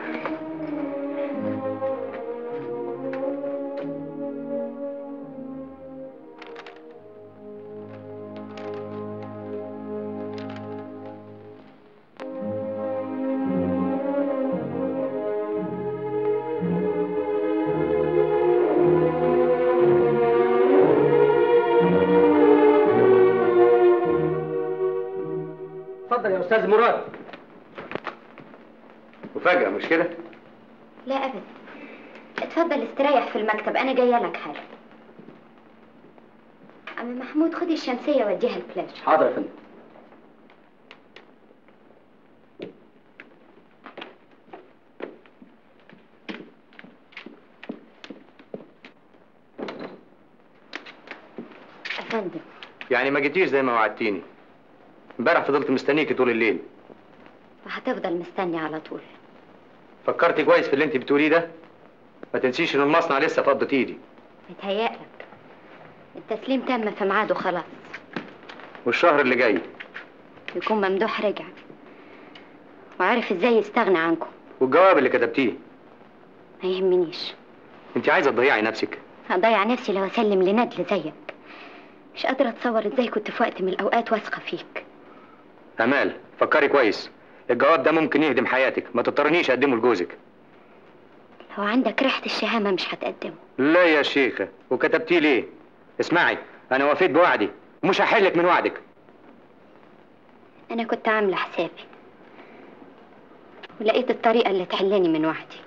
اتفضل يا استاذ مراد. مفاجأة مش كده؟ لا ابدا، اتفضل استريح في المكتب، انا جايه لك حالا. عم محمود خدي الشمسيه وديها البلاج. حاضر يا فندم. افندم، يعني ما جيتيش زي ما وعدتيني. امبارح فضلت مستنيكي طول الليل. وهتفضل مستني على طول. فكرتي كويس في اللي انت بتقوليه ده؟ ما تنسيش ان المصنع لسه في قبضة ايدي. متهيألك التسليم تم في ميعاده خلاص. والشهر اللي جاي يكون ممدوح رجع وعارف ازاي يستغنى عنكم. والجواب اللي كتبتيه ما يهمنيش. انت عايزه تضيعي نفسك. هضيع نفسي لو اسلم لندل زيك. مش قادرة اتصور ازاي كنت في وقت من الاوقات واثقة فيك. امال فكري كويس، الجواب ده ممكن يهدم حياتك، ما تضطرنيش اقدمه لجوزك. لو عندك ريحة الشهامة مش هتقدمه. لا يا شيخة، وكتبتيه ليه؟ اسمعي، انا وفيت بوعدي ومش هحلك من وعدك. انا كنت عاملة حسابي ولقيت الطريقة اللي تحلني من وعدي.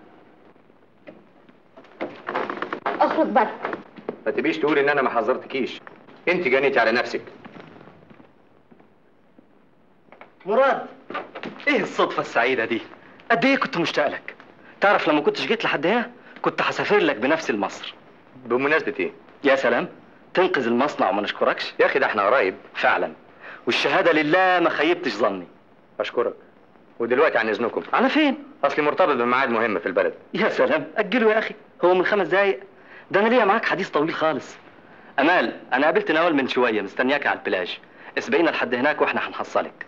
اخرج بره. ما تبيش تقولي ان انا ما حذرتكيش، انت جنيتي على نفسك. مراد، ايه الصدفة السعيدة دي؟ قد ايه كنت مشتاق لك. تعرف لما كنتش جيت لحد هنا كنت هسافر لك بنفسي لمصر. بمناسبة ايه؟ يا سلام، تنقذ المصنع وما نشكركش؟ يا اخي ده احنا قرايب. فعلا، والشهادة لله ما خيبتش ظني. اشكرك. ودلوقتي عن اذنكم. على فين؟ اصلي مرتبط بميعاد مهم في البلد. يا سلام، اجله يا اخي، هو من خمس دقايق. ده انا ليا معاك حديث طويل خالص. امال، انا قابلت نوال من شويه مستنياك على البلاج. اسبقينا لحد هناك واحنا هنحصلك.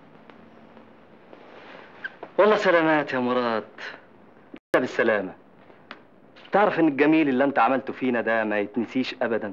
والله سلامات يا مراد، بالسلامه. تعرف ان الجميل اللي انت عملته فينا ده ما يتنسيش ابدا.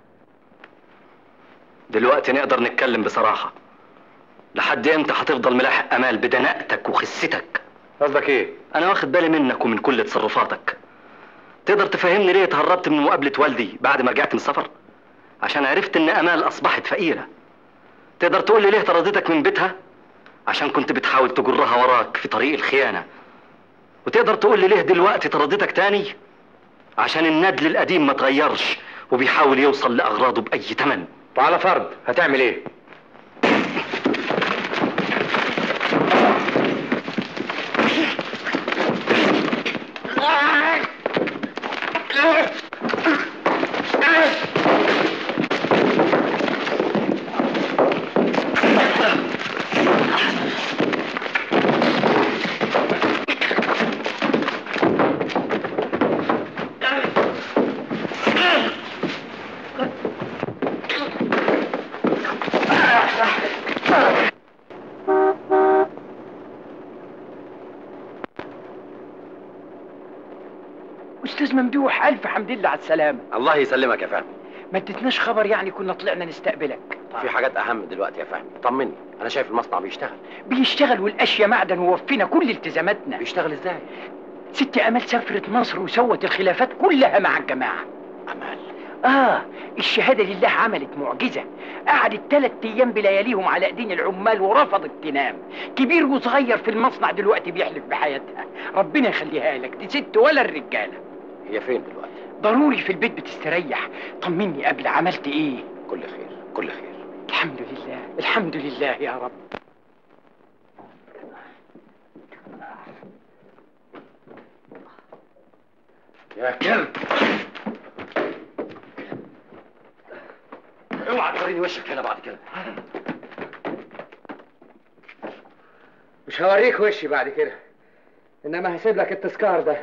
دلوقتي نقدر نتكلم بصراحه. لحد امتى هتفضل ملاحق امال بدناءتك وخستك؟ قصدك ايه؟ انا واخد بالي منك ومن كل تصرفاتك. تقدر تفهمني ليه اتهربت من مقابلة والدي بعد ما رجعت من السفر؟ عشان عرفت ان امال اصبحت فقيرة. تقدر تقول لي ليه طردتك من بيتها؟ عشان كنت بتحاول تجرها وراك في طريق الخيانة. وتقدر تقول لي ليه دلوقتي طردتك تاني؟ عشان الندل القديم ما اتغيرش وبيحاول يوصل لاغراضه باي ثمن. وعلى فرض هتعمل ايه؟ استاذ ممدوح، الف حمد لله على السلامه. الله يسلمك يا فهمي. ما اديتناش خبر يعني، كنا طلعنا نستقبلك. في حاجات اهم دلوقتي يا فهمي، طمني. انا شايف المصنع بيشتغل. بيشتغل والاشياء معدن ووفينا كل التزاماتنا. بيشتغل ازاي؟ ست امال سافرت مصر وسوت الخلافات كلها مع الجماعه. امال؟ اه، الشهاده لله عملت معجزه. قعدت ثلاث ايام بلياليهم على ايدين العمال ورفضت تنام. كبير وصغير في المصنع دلوقتي بيحلف بحياتها. ربنا يخليها لك، دي ست ولا الرجاله. هي فين دلوقتي؟ ضروري في البيت بتستريح. طمني قبل، عملت ايه؟ كل خير كل خير. الحمد لله الحمد لله يا رب. يا كلب، اوعى توريني وشك هنا بعد كده. مش هوريك وشي بعد كده، انما هسيب لك التذكار ده.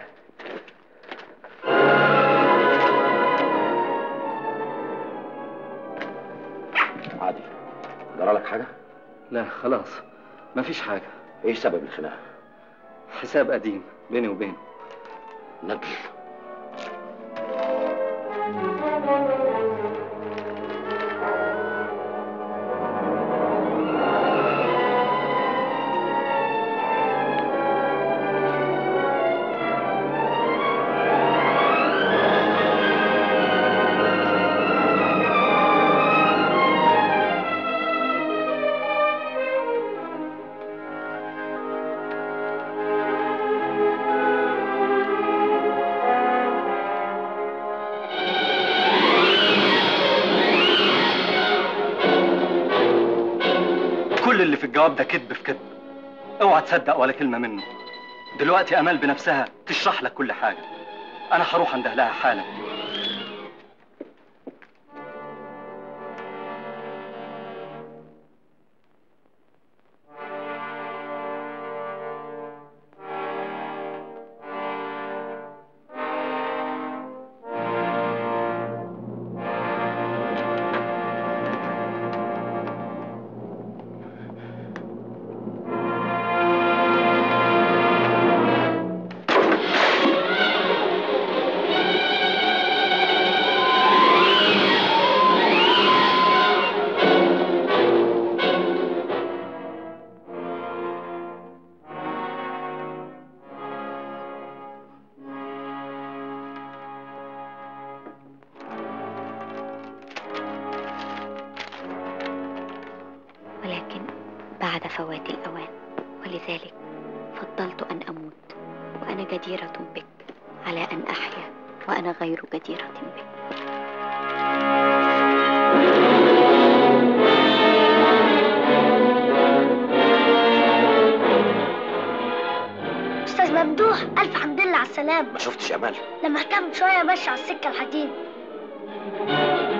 عادي، جرى لك حاجه؟ لا خلاص، مفيش حاجة. ايه سبب الخناقة؟ حساب قديم بيني وبينه. نجل. كل اللي في الجواب ده كذب في كذب. اوعى تصدق ولا كلمة منه. دلوقتي امال بنفسها تشرح لك كل حاجة. انا هروح عند اهلها حالا. ولكن بعد فوات الأوان، ولذلك فضلت أن أموت وأنا جديرة بك على أن أحيا وأنا غير جديرة بك. أستاذ ممدوح، ألف حمد لله على السلامة. ما شفتش امال؟ لما اهتمت شوية ماشي على السكة الحديد.